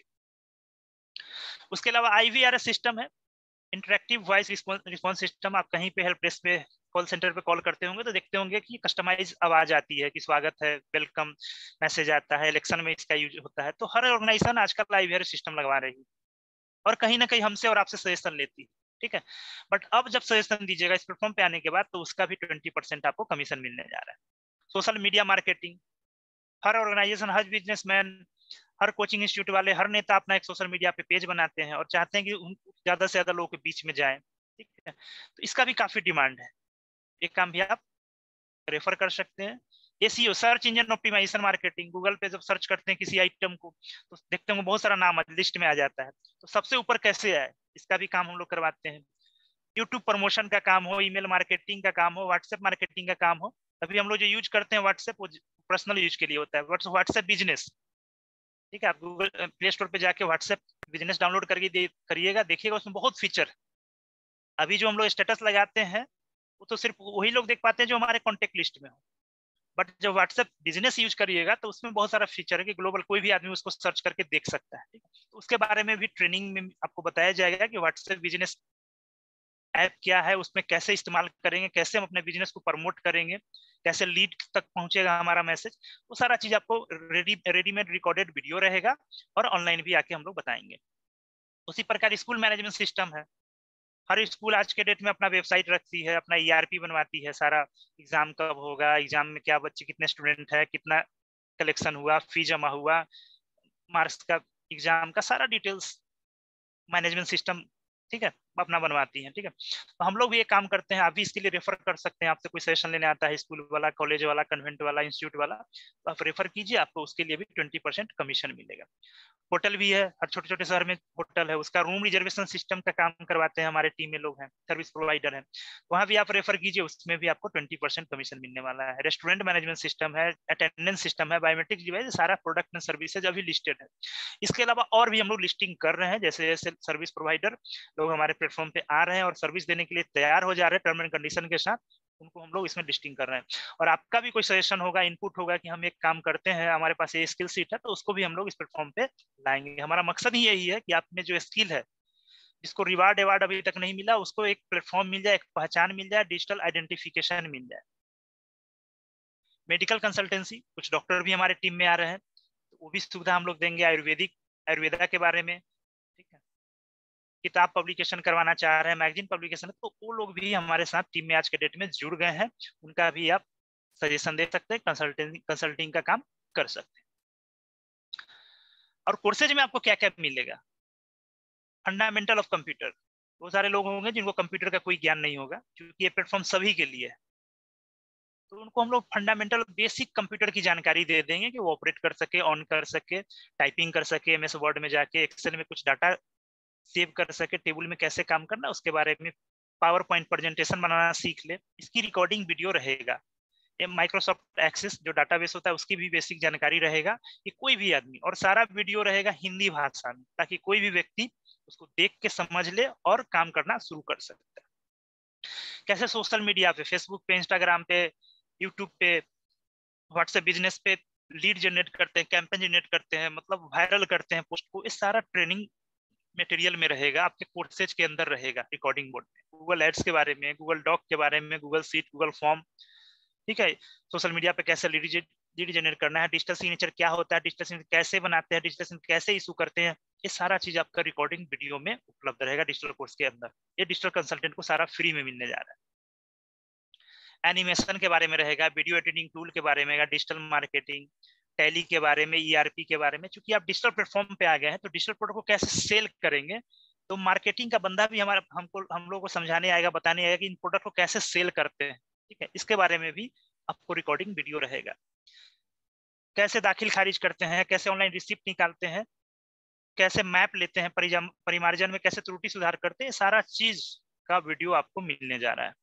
लिए। उसके अलावा आईवीआरएस सिस्टम है, इंटरेक्टिव वॉइस रिस्पॉन्स सिस्टम। आप कहीं पे हेल्प डेस्क पे, कॉल सेंटर पे कॉल करते होंगे तो देखते होंगे कि कस्टमाइज आवाज आती है कि स्वागत है, वेलकम मैसेज आता है, इलेक्शन में इसका यूज होता है। तो हर ऑर्गेनाइजेशन आजकल आईवीआरएस सिस्टम लगवा रही है, और कहीं ना कहीं हमसे और आपसे सजेशन लेती है, ठीक है। बट अब जब सजेशन दीजिएगा इस प्लेटफॉर्म पे आने के बाद, तो उसका भी ट्वेंटी परसेंट आपको कमीशन मिलने जा रहा है। सोशल मीडिया मार्केटिंग, हर ऑर्गेनाइजेशन, हर बिजनेसमैन, हर कोचिंग इंस्टीट्यूट वाले, हर नेता अपना एक सोशल मीडिया पे पेज बनाते हैं और चाहते हैं कि ज्यादा से ज्यादा लोगों के बीच में जाए, ठीक है। तो इसका भी काफी डिमांड है, एक काम भी आप रेफर कर सकते हैं। SEO, search engine optimisation marketing, Google पे जब सर्च करते हैं किसी आइटम को तो देखते हैं बहुत सारा नाम लिस्ट में आ जाता है, तो सबसे ऊपर कैसे आए इसका भी काम हम लोग करवाते हैं। यूट्यूब प्रमोशन का काम हो, ईमेल मार्केटिंग का काम हो, व्हाट्सएप मार्केटिंग का काम हो। अभी हम लोग जो यूज करते हैं व्हाट्सएप, वो पर्सनल यूज के लिए होता है, व्हाट्सएप बिजनेस। ठीक है, आप गूगल प्ले स्टोर पे जाके व्हाट्सएप बिजनेस डाउनलोड करके दे, करिएगा, देखिएगा उसमें बहुत फीचर। अभी जो हम लोग स्टेटस लगाते हैं वो तो सिर्फ वही लोग देख पाते हैं जो हमारे कॉन्टेक्ट लिस्ट में हो, बट जब व्हाट्सएप बिजनेस यूज करिएगा तो उसमें बहुत सारा फीचर है कि ग्लोबल कोई भी आदमी उसको सर्च करके देख सकता है। ठीक है, तो उसके बारे में भी ट्रेनिंग में आपको बताया जाएगा कि व्हाट्सएप बिजनेस ऐप क्या है, उसमें कैसे इस्तेमाल करेंगे, कैसे हम अपने बिजनेस को प्रमोट करेंगे, कैसे लीड तक पहुंचेगा हमारा मैसेज, वो सारा चीज आपको रेडी रेडीमेड रिकॉर्डेड वीडियो रहेगा और ऑनलाइन भी आके हम लोग बताएंगे। उसी प्रकार स्कूल मैनेजमेंट सिस्टम है। हर स्कूल आज के डेट में अपना वेबसाइट रखती है, अपना ईआरपी बनवाती है, सारा एग्जाम कब होगा, एग्जाम में क्या बच्चे कितने स्टूडेंट है, कितना कलेक्शन हुआ, फी जमा हुआ, मार्क्स का, एग्जाम का सारा डिटेल्स मैनेजमेंट सिस्टम, ठीक है, अपना बनवाती हैं। ठीक है, तो हम लोग भी ये काम करते हैं, आप भी इसके लिए रेफर कर सकते हैं। आपसे कोई सेशन लेने आता है स्कूल वाला, कॉलेज वाला, कन्वेंट वाला, इंस्टीट्यूट वाला, तो आप रेफर कीजिए, आपको उसके लिए भी ट्वेंटी परसेंट कमीशन मिलेगा। होटल भी है, हर छोटे छोटे शहर में होटल है, उसका रूम रिजर्वेशन सिस्टम का काम करवाते हैं, हमारे टीम में लोग हैं, सर्विस प्रोवाइडर हैं, वहां भी आप रेफर कीजिए, उसमें भी आपको ट्वेंटी परसेंट कमीशन मिलने वाला है। रेस्टोरेंट मैनेजमेंट सिस्टम है, अटेंडेंस सिस्टम है, बायोमेट्रिक डिवाइस, सारा प्रोडक्ट एंड सर्विसेज अभी लिस्टेड है। इसके अलावा और भी हम लोग लिस्टिंग कर रहे हैं, जैसे जैसे सर्विस प्रोवाइडर लोग हमारे प्लेटफॉर्म पे आ रहे हैं और सर्विस देने के लिए तैयार हो जा रहे हैं टर्म एंड कंडीशन के साथ, उनको हम लोग इसमें लिस्टिंग कर रहे हैं। और आपका भी कोई सजेशन होगा, इनपुट होगा कि हम एक काम करते हैं, हमारे पास ये स्किल सीट है, तो उसको भी हम लोग इस प्लेटफॉर्म पे लाएंगे। हमारा मकसद ही यही है कि आप में जो स्किल है, जिसको रिवार्ड एवार्ड अभी तक नहीं मिला, उसको एक प्लेटफॉर्म मिल जाए, एक पहचान मिल जाए, डिजिटल आइडेंटिफिकेशन मिल जाए। मेडिकल कंसल्टेंसी, कुछ डॉक्टर भी हमारे टीम में आ रहे हैं, तो वो भी सुविधा हम लोग देंगे। आयुर्वेदिक, आयुर्वेदा के बारे में, ठीक है, किताब पब्लिकेशन करवाना चाह रहे हैं, मैगजीन पब्लिकेशन, तो वो लोग भी हमारे साथ टीम में आज के डेट में जुड़ गए हैं, उनका भी आप सजेशन दे सकते हैं, कंसल्टिंग कंसल्टिंग का काम कर सकते हैं। और कोर्सेज में आपको क्या क्या मिलेगा? फंडामेंटल ऑफ कंप्यूटर, वो सारे लोग होंगे जिनको कंप्यूटर का कोई ज्ञान नहीं होगा, क्योंकि ये प्लेटफॉर्म सभी के लिए है, तो उनको हम लोग फंडामेंटल बेसिक कंप्यूटर की जानकारी दे देंगे कि वो ऑपरेट कर सके, ऑन कर सके, टाइपिंग कर सके, एमएस वर्ड में जाके एक्सेल में कुछ डाटा सेव कर सके, टेबल में कैसे काम करना उसके बारे में, पावर पॉइंट प्रेजेंटेशन बनाना सीख ले। इसकी रिकॉर्डिंग वीडियो रहेगा। ये माइक्रोसॉफ्ट एक्सेस जो डाटाबेस होता है उसकी भी बेसिक जानकारी रहेगा कि कोई भी आदमी, और सारा वीडियो रहेगा हिंदी भाषा में, ताकि कोई भी व्यक्ति उसको देख के समझ ले और काम करना शुरू कर सकता है। कैसे सोशल मीडिया पे, फेसबुक पे, इंस्टाग्राम पे, यूट्यूब पे, व्हाट्सएप बिजनेस पे लीड जनरेट करते हैं, कैंपेन जनरेट करते हैं, मतलब वायरल करते हैं पोस्ट को, इस सारा ट्रेनिंग मटेरियल में रहेगा, आपके कोर्सेज के अंदर रहेगा, रिकॉर्डिंग बोर्ड में, गूगल एड्स के बारे में, गूगल डॉक के बारे में, गूगल सीट, गूगल फॉर्म, ठीक है, सोशल मीडिया पे कैसे लीड लीड जनरेट करना है, डिजिटल सिग्नेचर क्या होता है, डिजिटल सिग्नेचर कैसे बनाते हैं, डिजिटल सिग्नेचर कैसे इशू करते हैं, ये सारा चीज आपका रिकॉर्डिंग वीडियो में उपलब्ध रहेगा डिजिटल कोर्स के अंदर। ये डिजिटल कंसल्टेंट को सारा फ्री में मिलने जा रहा है। एनिमेशन के बारे में रहेगा, वीडियो एडिटिंग टूल के बारे में, डिजिटल मार्केटिंग, टैली के बारे में, ईआरपी के बारे में। चूंकि आप डिजिटल प्लेटफॉर्म पे आ गए हैं तो डिजिटल प्रोडक्ट को कैसे सेल करेंगे, तो मार्केटिंग का बंदा भी हमारा हमको हम लोग को समझाने आएगा, बताने आएगा कि इन प्रोडक्ट को कैसे सेल करते हैं। ठीक है, इसके बारे में भी आपको रिकॉर्डिंग वीडियो रहेगा। कैसे दाखिल खारिज करते हैं, कैसे ऑनलाइन रिसिप्ट निकालते हैं, कैसे मैप लेते हैं, परिमार्जन में कैसे त्रुटि सुधार करते हैं, सारा चीज का वीडियो आपको मिलने जा रहा है।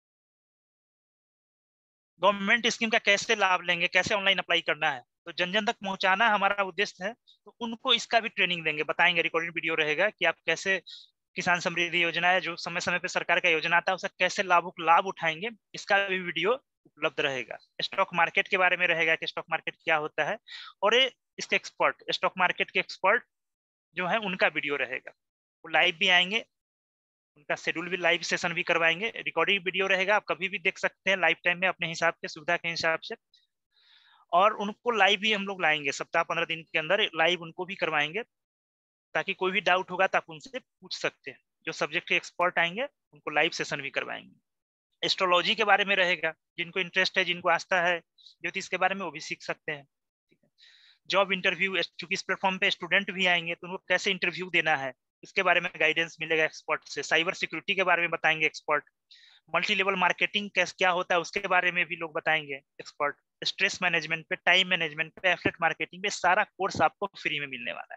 गवर्नमेंट स्कीम का कैसे लाभ लेंगे, कैसे ऑनलाइन अप्लाई करना है, तो जन जन तक पहुंचाना हमारा उद्देश्य है, तो उनको इसका भी ट्रेनिंग देंगे, बताएंगे, रिकॉर्डिंग वीडियो रहेगा कि आप कैसे किसान समृद्धि योजना है, जो समय समय पे सरकार का योजना आता है, उसका कैसे लाभ लाभ उठाएंगे, इसका भी वीडियो उपलब्ध रहेगा। स्टॉक मार्केट के बारे में रहेगा कि स्टॉक मार्केट क्या होता है, और ये इसके एक्सपर्ट, स्टॉक मार्केट के एक्सपर्ट जो है उनका वीडियो रहेगा, वो लाइव भी आएंगे, उनका शेड्यूल भी, लाइव सेशन भी करवाएंगे, रिकॉर्डिंग वीडियो रहेगा, आप कभी भी देख सकते हैं लाइव टाइम में अपने हिसाब के, सुविधा के हिसाब से। और उनको लाइव भी हम लोग लाएंगे, सप्ताह पंद्रह दिन के अंदर लाइव उनको भी करवाएंगे, ताकि कोई भी डाउट होगा तो आप उनसे पूछ सकते हैं। जो सब्जेक्ट के एक्सपर्ट आएंगे उनको लाइव सेशन भी करवाएंगे। एस्ट्रोलॉजी के बारे में रहेगा, जिनको इंटरेस्ट है, जिनको आस्था है ज्योतिष के बारे में, वो भी सीख सकते हैं। जॉब इंटरव्यू, चूंकि इस प्लेटफॉर्म पे स्टूडेंट भी आएंगे तो उनको कैसे इंटरव्यू देना है, इसके बारे में गाइडेंस मिलेगा एक्सपर्ट से। साइबर सिक्योरिटी के बारे में बताएंगे एक्सपर्ट, मल्टी लेवल मार्केटिंग कैसे क्या होता है उसके बारे में भी लोग बताएंगे एक्सपर्ट। स्ट्रेस मैनेजमेंट पे, टाइम मैनेजमेंट पे, एफिलिएट मार्केटिंग पे, सारा कोर्स आपको फ्री में मिलने वाला है।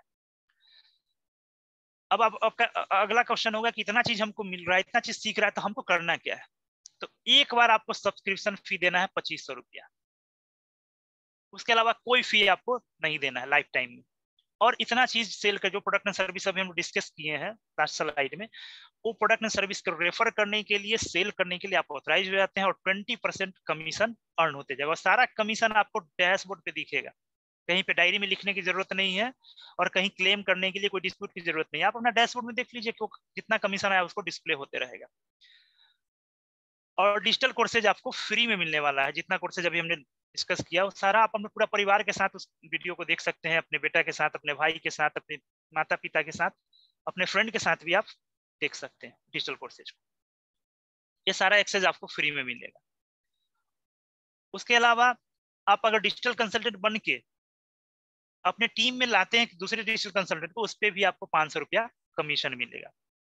अब अब आपका अगला क्वेश्चन होगा कि इतना चीज हमको मिल रहा है, इतना चीज सीख रहा है, तो हमको करना क्या है? तो एक बार आपको सब्सक्रिप्शन फी देना है पच्चीस सौ रुपया, उसके अलावा कोई फी आपको नहीं देना है लाइफ टाइम में। और इतना चीज सेल का जो प्रोडक्ट एंड सर्विस अभी हम डिस्कस किए हैं लास्ट स्लाइड में, वो प्रोडक्ट एंड सर्विस को रेफर करने के लिए, सेल करने के लिए आप ऑथराइज हो जाते हैं और ट्वेंटी परसेंट कमीशन अर्न होते जाएगा। और सारा कमीशन आपको डैशबोर्ड पे दिखेगा, कहीं पे डायरी में लिखने की जरूरत नहीं है और कहीं क्लेम करने के लिए कोई डिस्प्यूट की जरूरत नहीं है। आप अपना डैशबोर्ड में देख लीजिए कि कितना कमीशन आया उसको डिस्प्ले होते रहेगा। और डिजिटल कोर्सेज आपको फ्री में मिलने वाला है। जितना कोर्सेज अभी हमने डिस्कस किया वो सारा आप अपने पूरा परिवार के साथ उस वीडियो को देख सकते हैं, अपने बेटा के साथ, अपने भाई के साथ, अपने माता पिता के साथ, अपने फ्रेंड के साथ भी आप देख सकते हैं डिजिटल कोर्सेज को। ये सारा एक्सेस आपको फ्री में मिलेगा। उसके अलावा आप अगर डिजिटल कंसल्टेंट बन के अपने टीम में लाते हैं दूसरे डिजिटल कंसल्टेंट को, उस पर भी आपको पांच सौ रुपया कमीशन मिलेगा।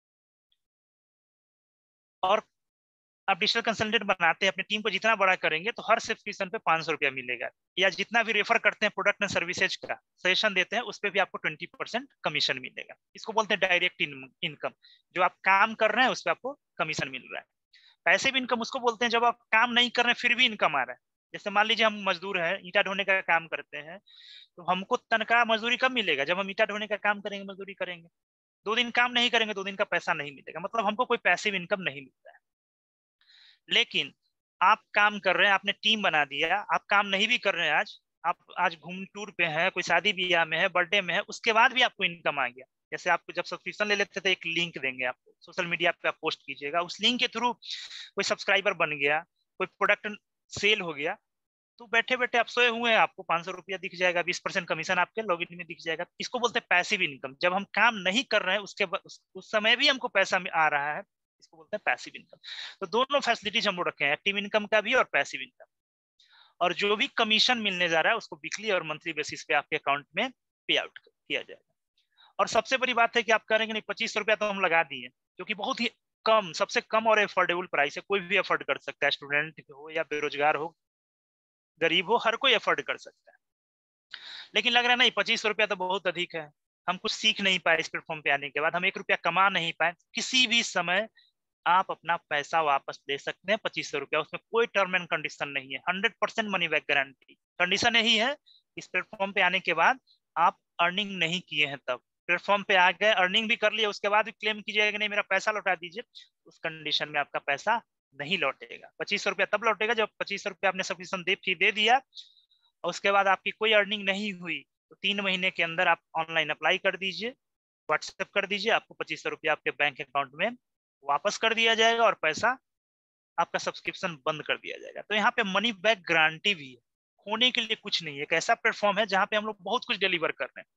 और आप डिजिटल कंसल्टेंट बनाते हैं, अपनी टीम को जितना बड़ा करेंगे तो हर सब्सक्रिप्शन पे पांच सौ रुपया मिलेगा। या जितना भी रेफर करते हैं प्रोडक्ट एंड सर्विसेज का सजेशन देते हैं, उस पर भी आपको ट्वेंटी परसेंट कमीशन मिलेगा। इसको बोलते हैं डायरेक्ट इनकम। जो आप काम कर रहे हैं उस पर आपको कमीशन मिल रहा है। पैसिव इनकम उसको बोलते हैं जब आप काम नहीं कर रहे हैं फिर भी इनकम आ रहा है। जैसे मान लीजिए हम मजदूर हैं, ईंटा ढोने का काम करते हैं, तो हमको तनख्वाह मजदूरी कब मिलेगा? जब हम ईंटा ढोने का काम करेंगे, मजदूरी करेंगे। दो दिन काम नहीं करेंगे, दो दिन का पैसा नहीं मिलेगा, मतलब हमको कोई पैसिव इनकम नहीं मिलता है। लेकिन आप काम कर रहे हैं, आपने टीम बना दिया, आप काम नहीं भी कर रहे हैं, आज आप आज घूम टूर पे हैं, कोई शादी ब्याह में है, बर्थडे में है, उसके बाद भी आपको इनकम आ गया। जैसे आपको जब सब्सक्रिप्शन ले लेते थे एक लिंक देंगे आपको, सोशल मीडिया पे आप पोस्ट कीजिएगा, उस लिंक के थ्रू कोई सब्सक्राइबर बन गया, कोई प्रोडक्ट सेल हो गया, तो बैठे बैठे आप सोए हुए हैं, आपको पांच सौ रुपया दिख जाएगा, बीस परसेंट कमीशन आपके लॉगिन में दिख जाएगा। इसको बोलते हैं पैसिव इनकम। जब हम काम नहीं कर रहे हैं उसके उस, उस समय भी हमको पैसा आ रहा है, इसको बोलते हैं पैसिव इनकम। तो दोनों फैसिलिटीज हम लोग रखे हैं, एक्टिव इनकम का भी और पैसिव इनकम। और जो भी कमीशन मिलने जा रहा है उसको वीकली और मंथली बेसिस पे आपके अकाउंट में पे आउट किया जाएगा। और सबसे बड़ी बात है कि आप करेंगे नहीं, पच्चीस सौ रुपया तो हम लगा दिए, क्योंकि बहुत ही कम, सबसे कम और अफोर्डेबल प्राइस है, कोई भी अफोर्ड कर सकता है, स्टूडेंट हो या बेरोजगार हो, गरीब हो, हर कोई अफोर्ड कर सकता है। लेकिन लग रहा है नहीं, पच्चीस सौ रुपया तो बहुत अधिक है, हम कुछ सीख नहीं पाए इस प्लेटफॉर्म पे आने के बाद, हम एक रुपया कमा नहीं पाए। किसी भी समय आप अपना पैसा वापस ले सकते हैं, पच्चीस सौ रुपया, उसमें कोई टर्म एंड कंडीशन नहीं है, hundred percent money back guarantee. Condition यही है, इस प्लेटफॉर्म पे आने के बाद आप अर्निंग नहीं किए हैं, तब प्लेटफॉर्म पे आ गए, अर्निंग भी कर लिया, उसके बाद भी क्लेम कीजिएगा नहीं मेरा पैसा लौटा दीजिए, उस कंडीशन में आपका पैसा नहीं लौटेगा। पच्चीस सौ रुपया तब लौटेगा जब पच्चीस सौ रुपया आपने सब्सक्रिप्शन दे फी दे दिया और उसके बाद आपकी कोई अर्निंग नहीं हुई, तो तीन महीने के अंदर आप ऑनलाइन अप्लाई कर दीजिए, व्हाट्सएप कर दीजिए, आपको पच्चीस सौ रुपया आपके बैंक अकाउंट में वापस कर दिया जाएगा और पैसा आपका सब्सक्रिप्शन बंद कर दिया जाएगा। तो यहाँ पे मनी बैक गारंटी भी है, खोने के लिए कुछ नहीं है। एक ऐसा प्लेटफॉर्म है जहाँ पे हम लोग बहुत कुछ डिलीवर कर रहे हैं।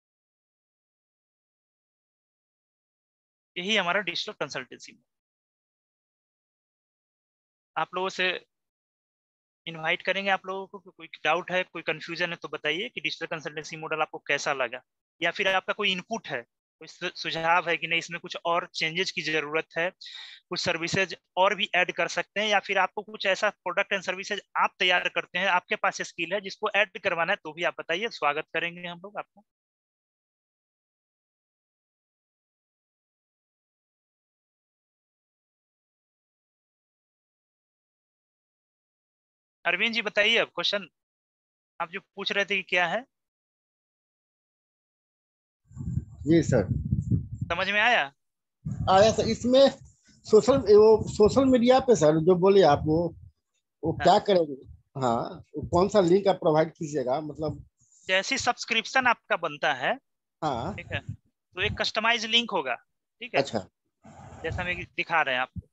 यही हमारा डिजिटल कंसल्टेंसी में। आप लोगों से इनवाइट करेंगे, आप लोगों को कोई डाउट है, कोई कंफ्यूजन है तो बताइए कि डिजिटल कंसल्टेंसी मॉडल आपको कैसा लगा, या फिर आपका कोई इनपुट है, कोई सुझाव है कि नहीं इसमें कुछ और चेंजेस की जरूरत है, कुछ सर्विसेज और भी ऐड कर सकते हैं, या फिर आपको कुछ ऐसा प्रोडक्ट एंड सर्विसेज आप तैयार करते हैं, आपके पास स्किल है जिसको ऐड करवाना है, तो भी आप बताइए, स्वागत करेंगे हम लोग आपका। अरविंद जी बताइए, अब क्वेश्चन आप जो पूछ रहे थे कि क्या है, जी सर। समझ में आया? आया सर। इसमें सोशल वो सोशल मीडिया पे सर जो बोले आप, वो वो हाँ, क्या करेंगे? हाँ, वो कौन सा लिंक आप प्रोवाइड कीजिएगा, मतलब? जैसी सब्सक्रिप्शन आपका बनता है, हाँ। ठीक है, तो एक कस्टमाइज लिंक होगा, ठीक है, अच्छा। जैसा हम एक दिखा रहे हैं आपको।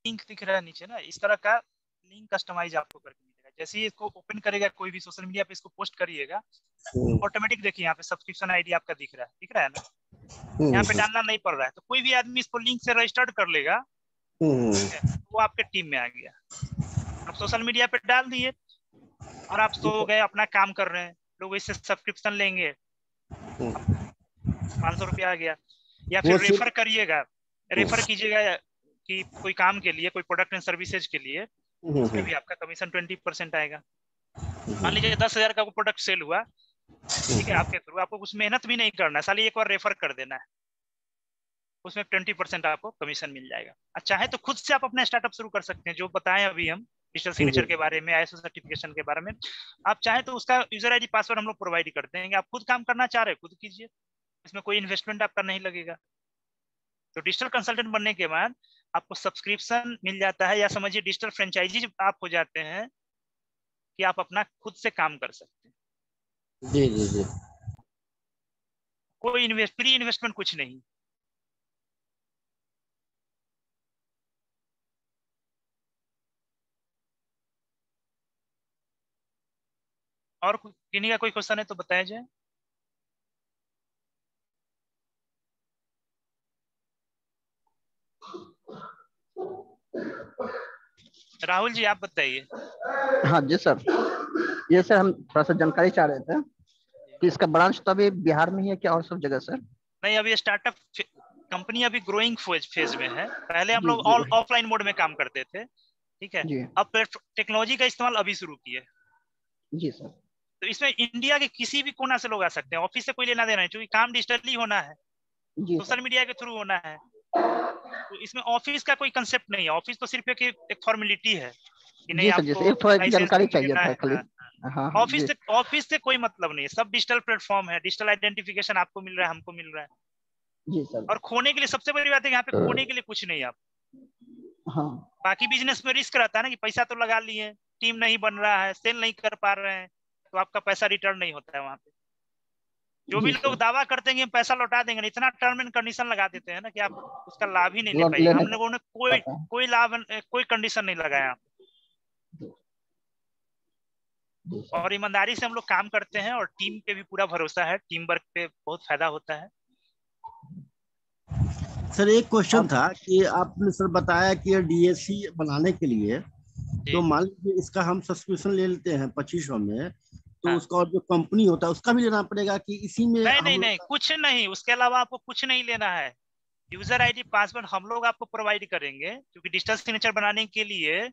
लिंक दिख रहा है नीचे ना, इस तरह का लिंक कस्टमाइज आपको करके मिलेगा। जैसे ही इसको ओपन करेगा, कोई भी सोशल मीडिया पे इसको पोस्ट करिएगा, ऑटोमेटिक देखिए यहाँ पे सब्सक्रिप्शन आईडी आपका दिख रहा है, दिख रहा है ना, यहाँ पे डालना नहीं पड़ रहा है। तो कोई भी आदमी इसको लिंक से रजिस्टर्ड कर लेगा, ठीक है, वो आपके टीम में आ गया। आप सोशल मीडिया पे डाल दिए और आप सो गए, अपना काम कर रहे हैं, लोग इससे सब्सक्रिप्शन लेंगे, पाँच सौ रुपया आ गया। या फिर रेफर करिएगा, रेफर कीजिएगा कि कोई काम के लिए, कोई प्रोडक्ट एंड सर्विसेज के लिए, उस पर भी आपका कमीशन ट्वेंटी परसेंट आएगा। मान लीजिए दस हजार का प्रोडक्ट सेल हुआ, ठीक है, आपके थ्रू, आपको कुछ मेहनत भी नहीं करना है, साली एक बार रेफर कर देना है, उसमें ट्वेंटी परसेंट आपको कमीशन मिल जाएगा। चाहे तो खुद से आप अपना स्टार्टअप शुरू कर सकते हैं, जो बताएं अभी हम डिजिटल सिग्नेचर के बारे में, आईएसओ सर्टिफिकेशन के बारे में। आप चाहे तो उसका यूजर आईडी पासवर्ड हम लोग प्रोवाइड कर देंगे, आप खुद काम करना चाह रहे हैं खुद कीजिए, इसमें कोई इन्वेस्टमेंट आपका नहीं लगेगा। तो डिजिटल कंसल्टेंट बनने के बाद आपको सब्सक्रिप्शन मिल जाता है, या समझिए डिजिटल फ्रेंचाइजी आप हो जाते हैं कि आप अपना खुद से काम कर सकते हैं। जी जी जी। कोई इन्वेस्ट प्री इन्वेस्टमेंट कुछ नहीं। और किन्हीं का कोई क्वेश्चन है तो बताया जाए। राहुल जी आप बताइए। हाँ जी सर, ये सर हम थोड़ा सा जानकारी चाह रहे थे कि इसका ब्रांच तो अभी बिहार में ही है क्या और सब जगह सर? नहीं, अभी स्टार्टअप कंपनी अभी ग्रोइंग फेज में है। पहले हम लोग ऑल ऑफलाइन मोड में काम करते थे, ठीक है, अब टेक्नोलॉजी का इस्तेमाल अभी शुरू किए। जी सर। तो इसमें इंडिया के किसी भी कोना से लोग आ सकते हैं, ऑफिस से कोई लेना देना है, क्योंकि काम डिजिटली होना है, सोशल मीडिया के थ्रू होना है। तो इसमें ऑफिस का कोई कंसेप्ट नहीं है, ऑफिस तो सिर्फ एक एक फॉर्मेलिटी है कि नहीं आपको जानकारी चाहिए था खाली। ऑफिस से ऑफिस से कोई मतलब नहीं है, सब डिजिटल प्लेटफॉर्म है, डिजिटल आइडेंटिफिकेशन आपको मिल रहा है, हमको मिल रहा है। जी सर। और खोने के लिए सबसे बड़ी बात है, यहाँ पे खोने के लिए कुछ नहीं। आप हाँ, बाकी बिजनेस में रिस्क रहता है ना कि पैसा तो लगा लिए, टीम नहीं बन रहा है, सेल नहीं कर पा रहे हैं, तो आपका पैसा रिटर्न नहीं होता है। वहां पे जो भी लोग दावा करते हैं कि पैसा लौटा देंगे, इतना टर्म एंड कंडीशन लगा देते हैं ना कि आप उसका लाभ ही नहीं ले पाएंगे। हम लोगों ने कोई कोई लाभ कोई कंडीशन नहीं लगाया, और ईमानदारी से हम लोग काम करते हैं, और टीम पे भी पूरा भरोसा है, टीम वर्क पे बहुत फायदा होता है। सर एक क्वेश्चन था कि आपने सर बताया कि डीएसी बनाने के लिए, तो मान लीजिए इसका हम सब्सक्रिप्शन ले लेते हैं पच्चीस सौ में, तो हाँ। उसका और जो कंपनी होता है उसका भी लेना पड़ेगा कि इसी में? नहीं नहीं नहीं, कुछ नहीं, उसके अलावा आपको कुछ नहीं लेना है। यूजर आईडी पासवर्ड हम लोग आपको प्रोवाइड करेंगे, क्योंकि डिजिटल सिग्नेचर बनाने के लिए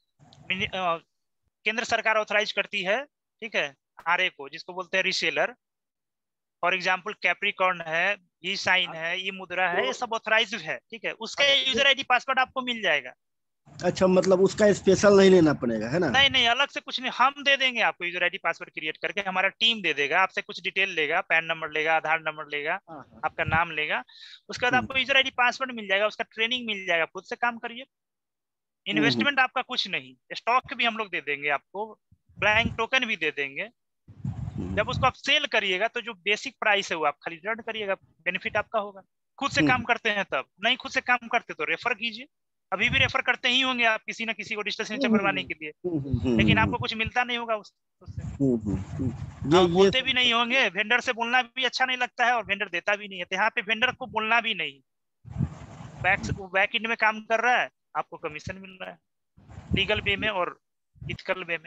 केंद्र सरकार ऑथराइज करती है, ठीक है, आरए को, जिसको बोलते हैं रीसेलर। फॉर एग्जांपल कैप्रिकॉर्न है, ई साइन है, ये मुद्रा है, ये सब ऑथराइज्ड है, ठीक है, उसका यूजर आईडी पासवर्ड आपको मिल जाएगा। अच्छा, मतलब उसका स्पेशल नहीं लेना पड़ेगा, है ना? नहीं नहीं, अलग से कुछ नहीं, हम दे देंगे आपको यूजर आईडी पासवर्ड क्रिएट करके, हमारा टीम दे देगा, आपसे कुछ डिटेल लेगा, पैन नंबर लेगा, आधार नंबर लेगा, आपका नाम लेगा, उसके बाद आपको यूजर आईडी पासवर्ड मिल जाएगा, उसका ट्रेनिंग मिल जाएगा, खुद से काम करिए। इन्वेस्टमेंट आपका कुछ नहीं, स्टॉक भी हम लोग दे देंगे आपको, ब्लैंक टोकन भी दे देंगे। जब उसको आप सेल करिएगा तो जो बेसिक प्राइस है वो आप खाली रिटर्न करिएगा, बेनिफिट आपका होगा। खुद से काम करते हैं तब, नहीं खुद से काम करते तो रेफर कीजिए, अभी भी रेफर करते ही होंगे आप किसी ना किसी को डिजिटल सिग्नेचर बनवाने के लिए, लेकिन आपको कुछ मिलता नहीं होगा उससे, आप बोलते भी नहीं होंगे, वेंडर से बोलना भी अच्छा नहीं लगता है, और वेंडर देता भी नहीं है, तो यहाँ पे वेंडर को बोलना भी नहीं, बैक बैक एंड में काम कर रहा है, आपको कमीशन मिल रहा है, लीगल वे में और इथिकल वे में।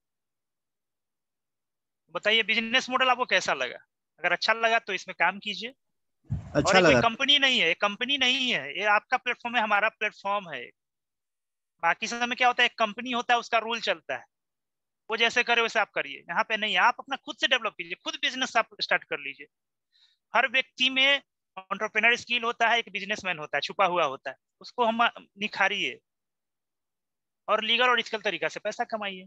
बताइए बिजनेस मॉडल आपको कैसा लगा? अगर अच्छा लगा तो इसमें काम कीजिए। अच्छा, और ये कोई कंपनी नहीं है, कंपनी नहीं है, ये आपका प्लेटफॉर्म है, हमारा प्लेटफॉर्म है। बाकी समय क्या होता है, एक कंपनी होता है, उसका रूल चलता है, वो जैसे करे वैसे आप करिए। यहाँ पे नहीं, आप अपना खुद से डेवलप कीजिए, खुद बिजनेस आप स्टार्ट कर लीजिए। हर व्यक्ति में एंटरप्रेन्योर स्किल होता है, एक बिजनेसमैन होता है, छुपा हुआ होता है, उसको हम निखारिए और लीगल और इथिकल तरीका से पैसा कमाइए।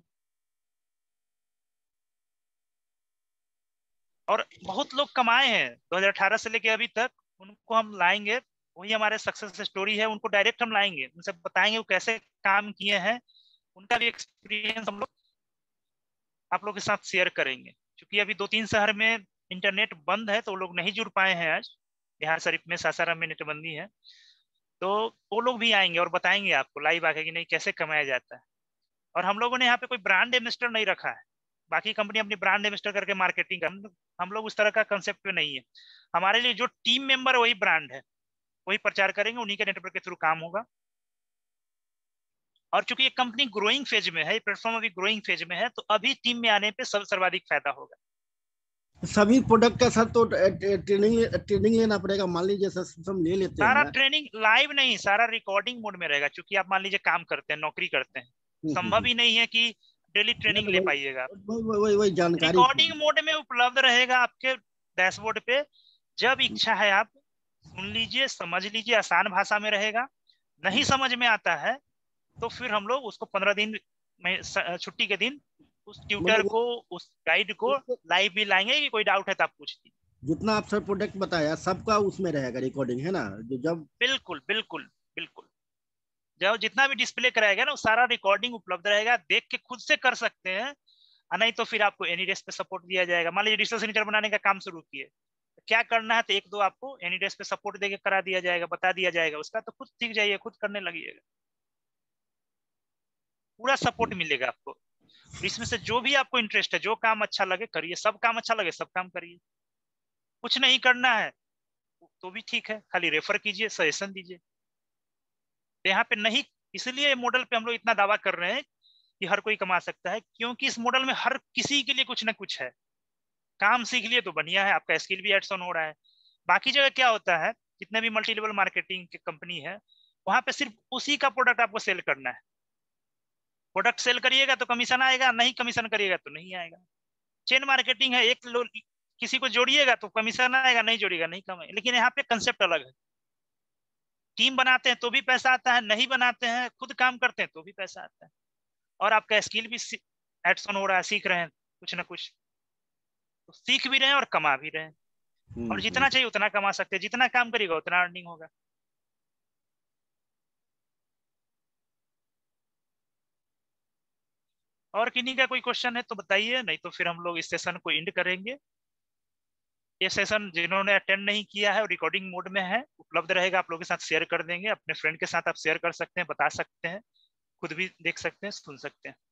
और बहुत लोग कमाए हैं दो हज़ार अठारह से लेके अभी तक, उनको हम लाएंगे, वही हमारे सक्सेस स्टोरी है, उनको डायरेक्ट हम लाएंगे, उनसे बताएंगे वो कैसे काम किए हैं, उनका भी एक्सपीरियंस हम लोग आप लोग के साथ शेयर करेंगे। क्योंकि अभी दो तीन शहर में इंटरनेट बंद है, तो लोग नहीं जुड़ पाए हैं। आज बिहार शरीफ में, सासाराम में नेटबंदी है, तो वो लोग भी आएंगे और बताएंगे आपको लाइव आके कि नहीं कैसे कमाया जाता है। और हम लोगों ने यहाँ पे कोई ब्रांड एम्बेसडर नहीं रखा है, बाकी कंपनी अपनी ब्रांड एम्बेसडर करके मार्केटिंग कर, हम लोग उस तरह का कंसेप्ट पे नहीं है। हमारे लिए जो टीम मेंबर वही ब्रांड है, वही प्रचार करेंगे, उन्हीं के नेटवर्क के थ्रू काम होगा। और चूंकि ये कंपनी ग्रोइंग फेज में है, प्लेटफॉर्म अभी ग्रोइंग फेज में है, तो अभी टीम में आने पे सब सर्वाधिक फायदा होगा। सभी प्रोडक्ट का सर तो ट्रेनिंग ट्रेनिंग लेना पड़ेगा। मान लीजिए सब्सक्रिप्शन ले लेते सारा हैं, ट्रेनिंग लाइव नहीं, सारा रिकॉर्डिंग मोड में रहेगा। क्योंकि आप मान लीजिए काम करते हैं, नौकरी करते हैं, संभव ही नहीं है कि डेली ट्रेनिंग ले पाइएगा। वही वही वही जानकारी रिकॉर्डिंग मोड में उपलब्ध रहेगा आपके डैशबोर्ड पे। जब इच्छा है आप सुन लीजिए, समझ लीजिए, आसान भाषा में रहेगा। नहीं समझ में आता है तो फिर हम लोग उसको पंद्रह दिन में छुट्टी के दिन उस ट्यूटर को, उस गाइड को लाइव भी लाएंगे कि कोई डाउट है तो आप पूछ लीजिए। जितना आप सर प्रोडक्ट बताया सबका उसमें रहेगा रिकॉर्डिंग, है ना? जब बिल्कुल बिल्कुल बिल्कुल, जब जितना भी डिस्प्ले कराएगा ना वो सारा रिकॉर्डिंग उपलब्ध रहेगा, देख के खुद से कर सकते हैं। नहीं तो फिर आपको एनीडेस्क पे सपोर्ट दिया जाएगा। मान लीजिए डिजिटल सिग्नेचर बनाने का काम शुरू किए, क्या करना है तो एक दो आपको एनीडेस्क पे सपोर्ट देके करा दिया जाएगा, बता दिया जाएगा उसका, तो खुद सीख जाइए, खुद करने लगिएगा, पूरा सपोर्ट मिलेगा आपको। इसमें से जो भी आपको इंटरेस्ट है, जो काम अच्छा लगे करिए, सब काम अच्छा लगे सब काम करिए। कुछ नहीं करना है तो भी ठीक है, खाली रेफर कीजिए, सजेशन दीजिए। तो यहाँ पे नहीं, इसलिए मॉडल पे हम लोग इतना दावा कर रहे हैं कि हर कोई कमा सकता है, क्योंकि इस मॉडल में हर किसी के लिए कुछ ना कुछ है। काम सीख लिए तो बढ़िया है, आपका स्किल भी एड्स ऑन हो रहा है। बाकी जगह क्या होता है, जितने भी मल्टी लेवल मार्केटिंग की कंपनी है, वहां पे सिर्फ उसी का प्रोडक्ट आपको सेल करना है। प्रोडक्ट सेल करिएगा तो कमीशन आएगा, नहीं कमीशन करिएगा तो नहीं आएगा। चेन मार्केटिंग है, एक लोग किसी को जोड़िएगा तो कमीशन आएगा, नहीं जोड़िएगा नहीं कमाएगा। लेकिन यहाँ पे कंसेप्ट अलग है, टीम बनाते हैं तो भी पैसा आता है, नहीं बनाते हैं खुद काम करते हैं तो भी पैसा आता है। और आपका स्किल भी एड्स ऑन हो रहा है, सीख रहे हैं कुछ ना कुछ, तो सीख भी रहे हैं और कमा भी रहे हैं। और जितना चाहिए उतना कमा सकते हैं, जितना काम करेगा उतना अर्निंग होगा। और किन्हीं का कोई क्वेश्चन है तो बताइए, नहीं तो फिर हम लोग इस सेशन को एंड करेंगे। ये सेशन जिन्होंने अटेंड नहीं किया है रिकॉर्डिंग मोड में है, उपलब्ध रहेगा, आप लोगों के साथ शेयर कर देंगे। अपने फ्रेंड के साथ आप शेयर कर सकते हैं, बता सकते हैं, खुद भी देख सकते हैं, सुन सकते हैं।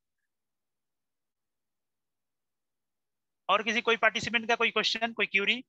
और किसी कोई पार्टिसिपेंट का कोई क्वेश्चन, कोई क्यूरी?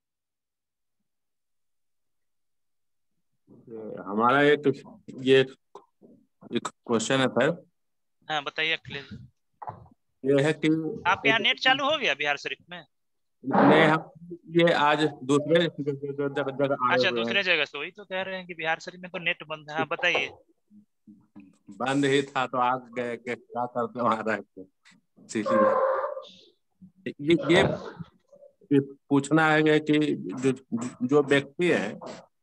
हमारा एक ये एक क्वेश्चन है सर। हाँ बताइए अखिलेश। ये है कि आपके यहाँ नेट चालू हो गया बिहार शरीफ में? नहीं, हम ये आज दूसरे जगह आए अच्छा हुए दूसरे हैं। जगह से, वही तो कह रहे हैं कि बिहार शरीफ में तो नेट बंद है। हाँ बताइए। बंद ही था तो आज गए के क्या करते वहां रह के सिटी में। ये ये पूछना है कि जो जो व्यक्ति है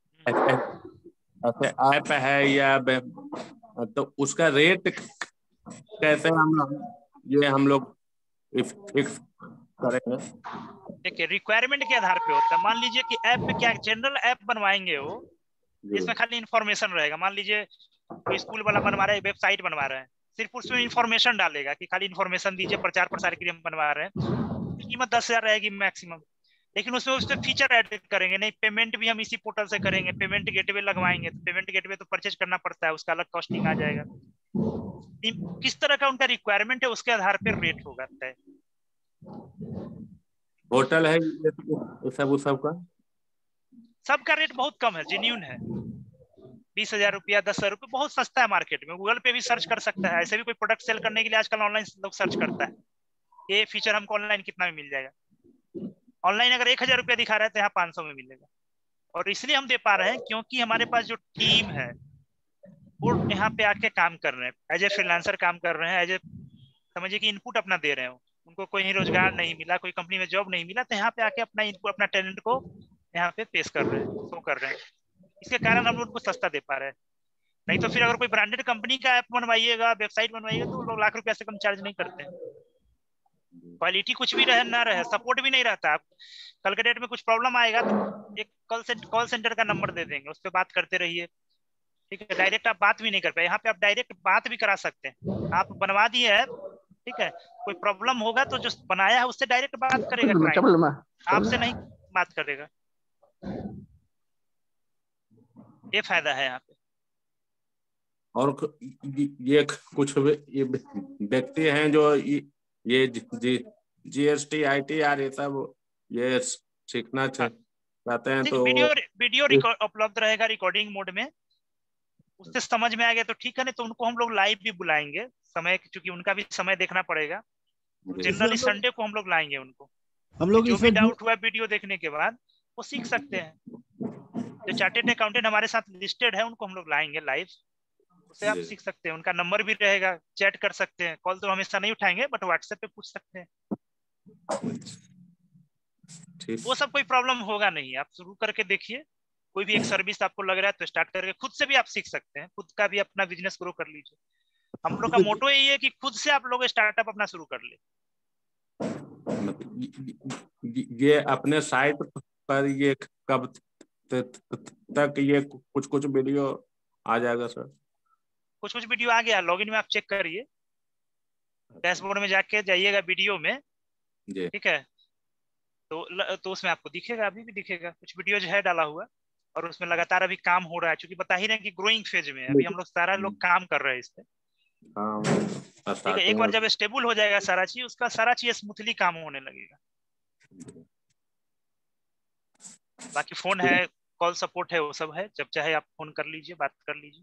ऐसे ऐप है या तो उसका रेट कैसे हम ये हम लोग फिक्स करेंगे? देखिए रिक्वायरमेंट के आधार पे होता है। मान लीजिए कि ऐप पे क्या जनरल ऐप बनवाएंगे वो, जिसमें खाली इन्फॉर्मेशन रहेगा। मान लीजिए कोई स्कूल वाला बनवा रहा है, वेबसाइट बनवा रहा है, सिर्फ उसमें इन्फॉर्मेशन डालेगा कि खाली इन्फॉर्मेशन दीजिए, प्रचार प्रसार के लिए हम बनवा रहे हैं, कीमत दस हजार रहेगी मैक्सिमम। लेकिन उसमें उसमें फीचर ऐड करेंगे, नहीं पेमेंट भी हम इसी पोर्टल से करेंगे, पेमेंट गेटवे लगवाएंगे, तो पेमेंट गेटवे तो परचेज करना पड़ता है, उसका अलग कॉस्टिंग आ जाएगा। किस तरह का उनका रिक्वायरमेंट है उसके आधार पर रेट होगा तय। होटल है ये सब उस सब का सबका रेट बहुत कम है, जेन्यून है। बीस हजार रुपया, दस हजार रुपया बहुत सस्ता है मार्केट में। गूगल पे भी सर्च कर सकता है, ऐसे भी कोई प्रोडक्ट सेल करने के लिए आजकल ऑनलाइन लोग सर्च करता है, ये फीचर हमको ऑनलाइन कितना में मिल जाएगा। ऑनलाइन अगर एक हजार रुपया दिखा रहा है तो यहाँ पांच सौ में मिलेगा। और इसलिए हम दे पा रहे हैं क्योंकि हमारे पास जो टीम है वो यहाँ पे आके काम कर रहे हैं, एज ए फ्रीलांसर काम कर रहे हैं, एज ए समझिए कि इनपुट अपना दे रहे हो। उनको कोई रोजगार नहीं मिला, कोई कंपनी में जॉब नहीं मिला, तो यहाँ पे आके अपना इनपुट, अपना टैलेंट को यहाँ पे पेश कर रहे हैं, शो कर रहे हैं। इसके कारण हम उनको सस्ता दे पा रहे हैं। नहीं तो फिर अगर कोई ब्रांडेड कंपनी का ऐप बनवाइएगा, वेबसाइट बनवाइएगा, तो लोग लाख रुपया से कम चार्ज नहीं करते हैं। क्वालिटी कुछ भी रहे ना रहे, सपोर्ट भी नहीं रहता। आप कल के डेट में कुछ प्रॉब्लम आएगा तो एक कॉल से कॉल सेंटर का नंबर दे देंगे, उस पर बात करते रहिए, ठीक है। डायरेक्ट आप बात भी नहीं कर पाए, यहाँ पे आप डायरेक्ट बात भी करा सकते हैं। आप बनवा दिए ऐप, ठीक है, कोई प्रॉब्लम होगा तो जो बनाया है उससे डायरेक्ट बात करेगा क्लाइंट, आपसे नहीं बात करेगा। ये फायदा है यहाँ पे। और ये कुछ ये व्यक्ति हैं जो ये G S T I T R ये सब ये सीखना चाहते हैं, तो वीडियो वीडियो उपलब्ध रहेगा रिकॉर्डिंग मोड में, उससे समझ में आ गया तो ठीक है, नहीं तो उनको हम लोग लाइव भी बुलाएंगे समय, क्योंकि उनका भी समय देखना पड़ेगा। जनरली संडे को हम लोग लाएंगे उनको, हम लोग जो भी डाउट हुआ वीडियो देखने के बाद वो सीख सकते हैं। जो चार्टेड अकाउंटेंट हमारे साथ लिस्टेड है उनको हम लोग लाएंगे लाइव, उससे आप सीख सकते हैं। उनका नंबर भी रहेगा, चैट कर सकते हैं, कॉल तो हमेशा नहीं उठाएंगे बट व्हाट्सएप पे पूछ सकते हैं। वो सब कोई प्रॉब्लम होगा नहीं, आप शुरू करके देखिए। कोई भी एक सर्विस आपको लग रहा है तो स्टार्ट करके खुद से भी आप सीख सकते हैं, खुद का भी अपना बिजनेस ग्रो कर लीजिए। हम लोग का मोटो यही है कि खुद से आप लोग स्टार्टअप अपना शुरू कर ले। ये अपने साइट पर ये कब तक ये कुछ कुछ वीडियो आ जाएगा सर? कुछ कुछ वीडियो आ गया, लॉगिन में आप चेक करिए, डैशबोर्ड में जाके जाइएगा वीडियो में, ठीक है, तो तो उसमें आपको दिखेगा, अभी भी दिखेगा कुछ वीडियो जो है डाला हुआ, और उसमें लगातार अभी काम हो रहा है, क्योंकि बता ही रहे हैं कि ग्रोइंग फेज में है अभी, हम लोग सारा लोग काम कर रहे हैं इस पे। ठीक है, एक बार जब स्टेबल हो जाएगा सारा चीज, उसका सारा चीज स्मूथली काम होने लगेगा। बाकी फोन है, कॉल सपोर्ट है, वो सब है, जब चाहे आप फोन कर लीजिए, बात कर लीजिए।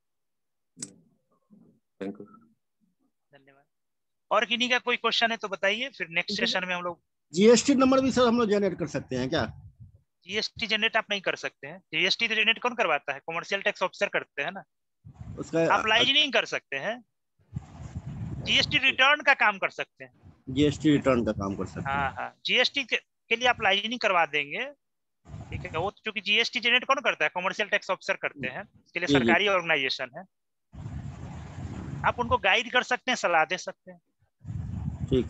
धन्यवाद। और किन्हीं का कोई क्वेश्चन है तो बताइए, फिर नेक्स्ट सेशन में हम लोग। जीएसटी नंबर भी सर हम लोग जनरेट कर सकते हैं क्या? जीएसटी जनरेट आप नहीं कर सकते हैं, जीएसटी तो जनरेट कौन करवाता है? कमर्शियल टैक्स ऑफिसर करते हैं ना, उसका आप लाइज नहीं कर सकते हैं। जीएसटी रिटर्न का काम कर सकते हैं, जीएसटी रिटर्न का काम कर सकते हैं। हाँ हाँ, जीएसटी के, के लिए आप लाइज नहीं करवा देंगे, ठीक है। वो क्योंकि जीएसटी जनरेट कौन करता है? कमर्शियल टैक्स ऑफिसर करते हैं, इसके लिए सरकारी ऑर्गेनाइजेशन है। आप उनको गाइड कर सकते हैं, सलाह दे सकते हैं। ठीक।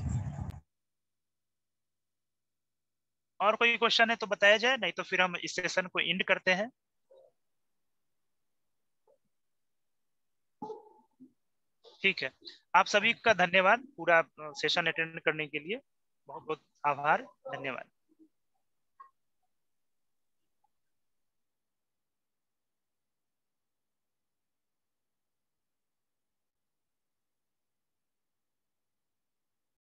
और कोई क्वेश्चन है तो बताया जाए, नहीं तो फिर हम इस सेशन को एंड करते हैं। ठीक है, आप सभी का धन्यवाद पूरा सेशन अटेंड करने के लिए, बहुत बहुत आभार, धन्यवाद।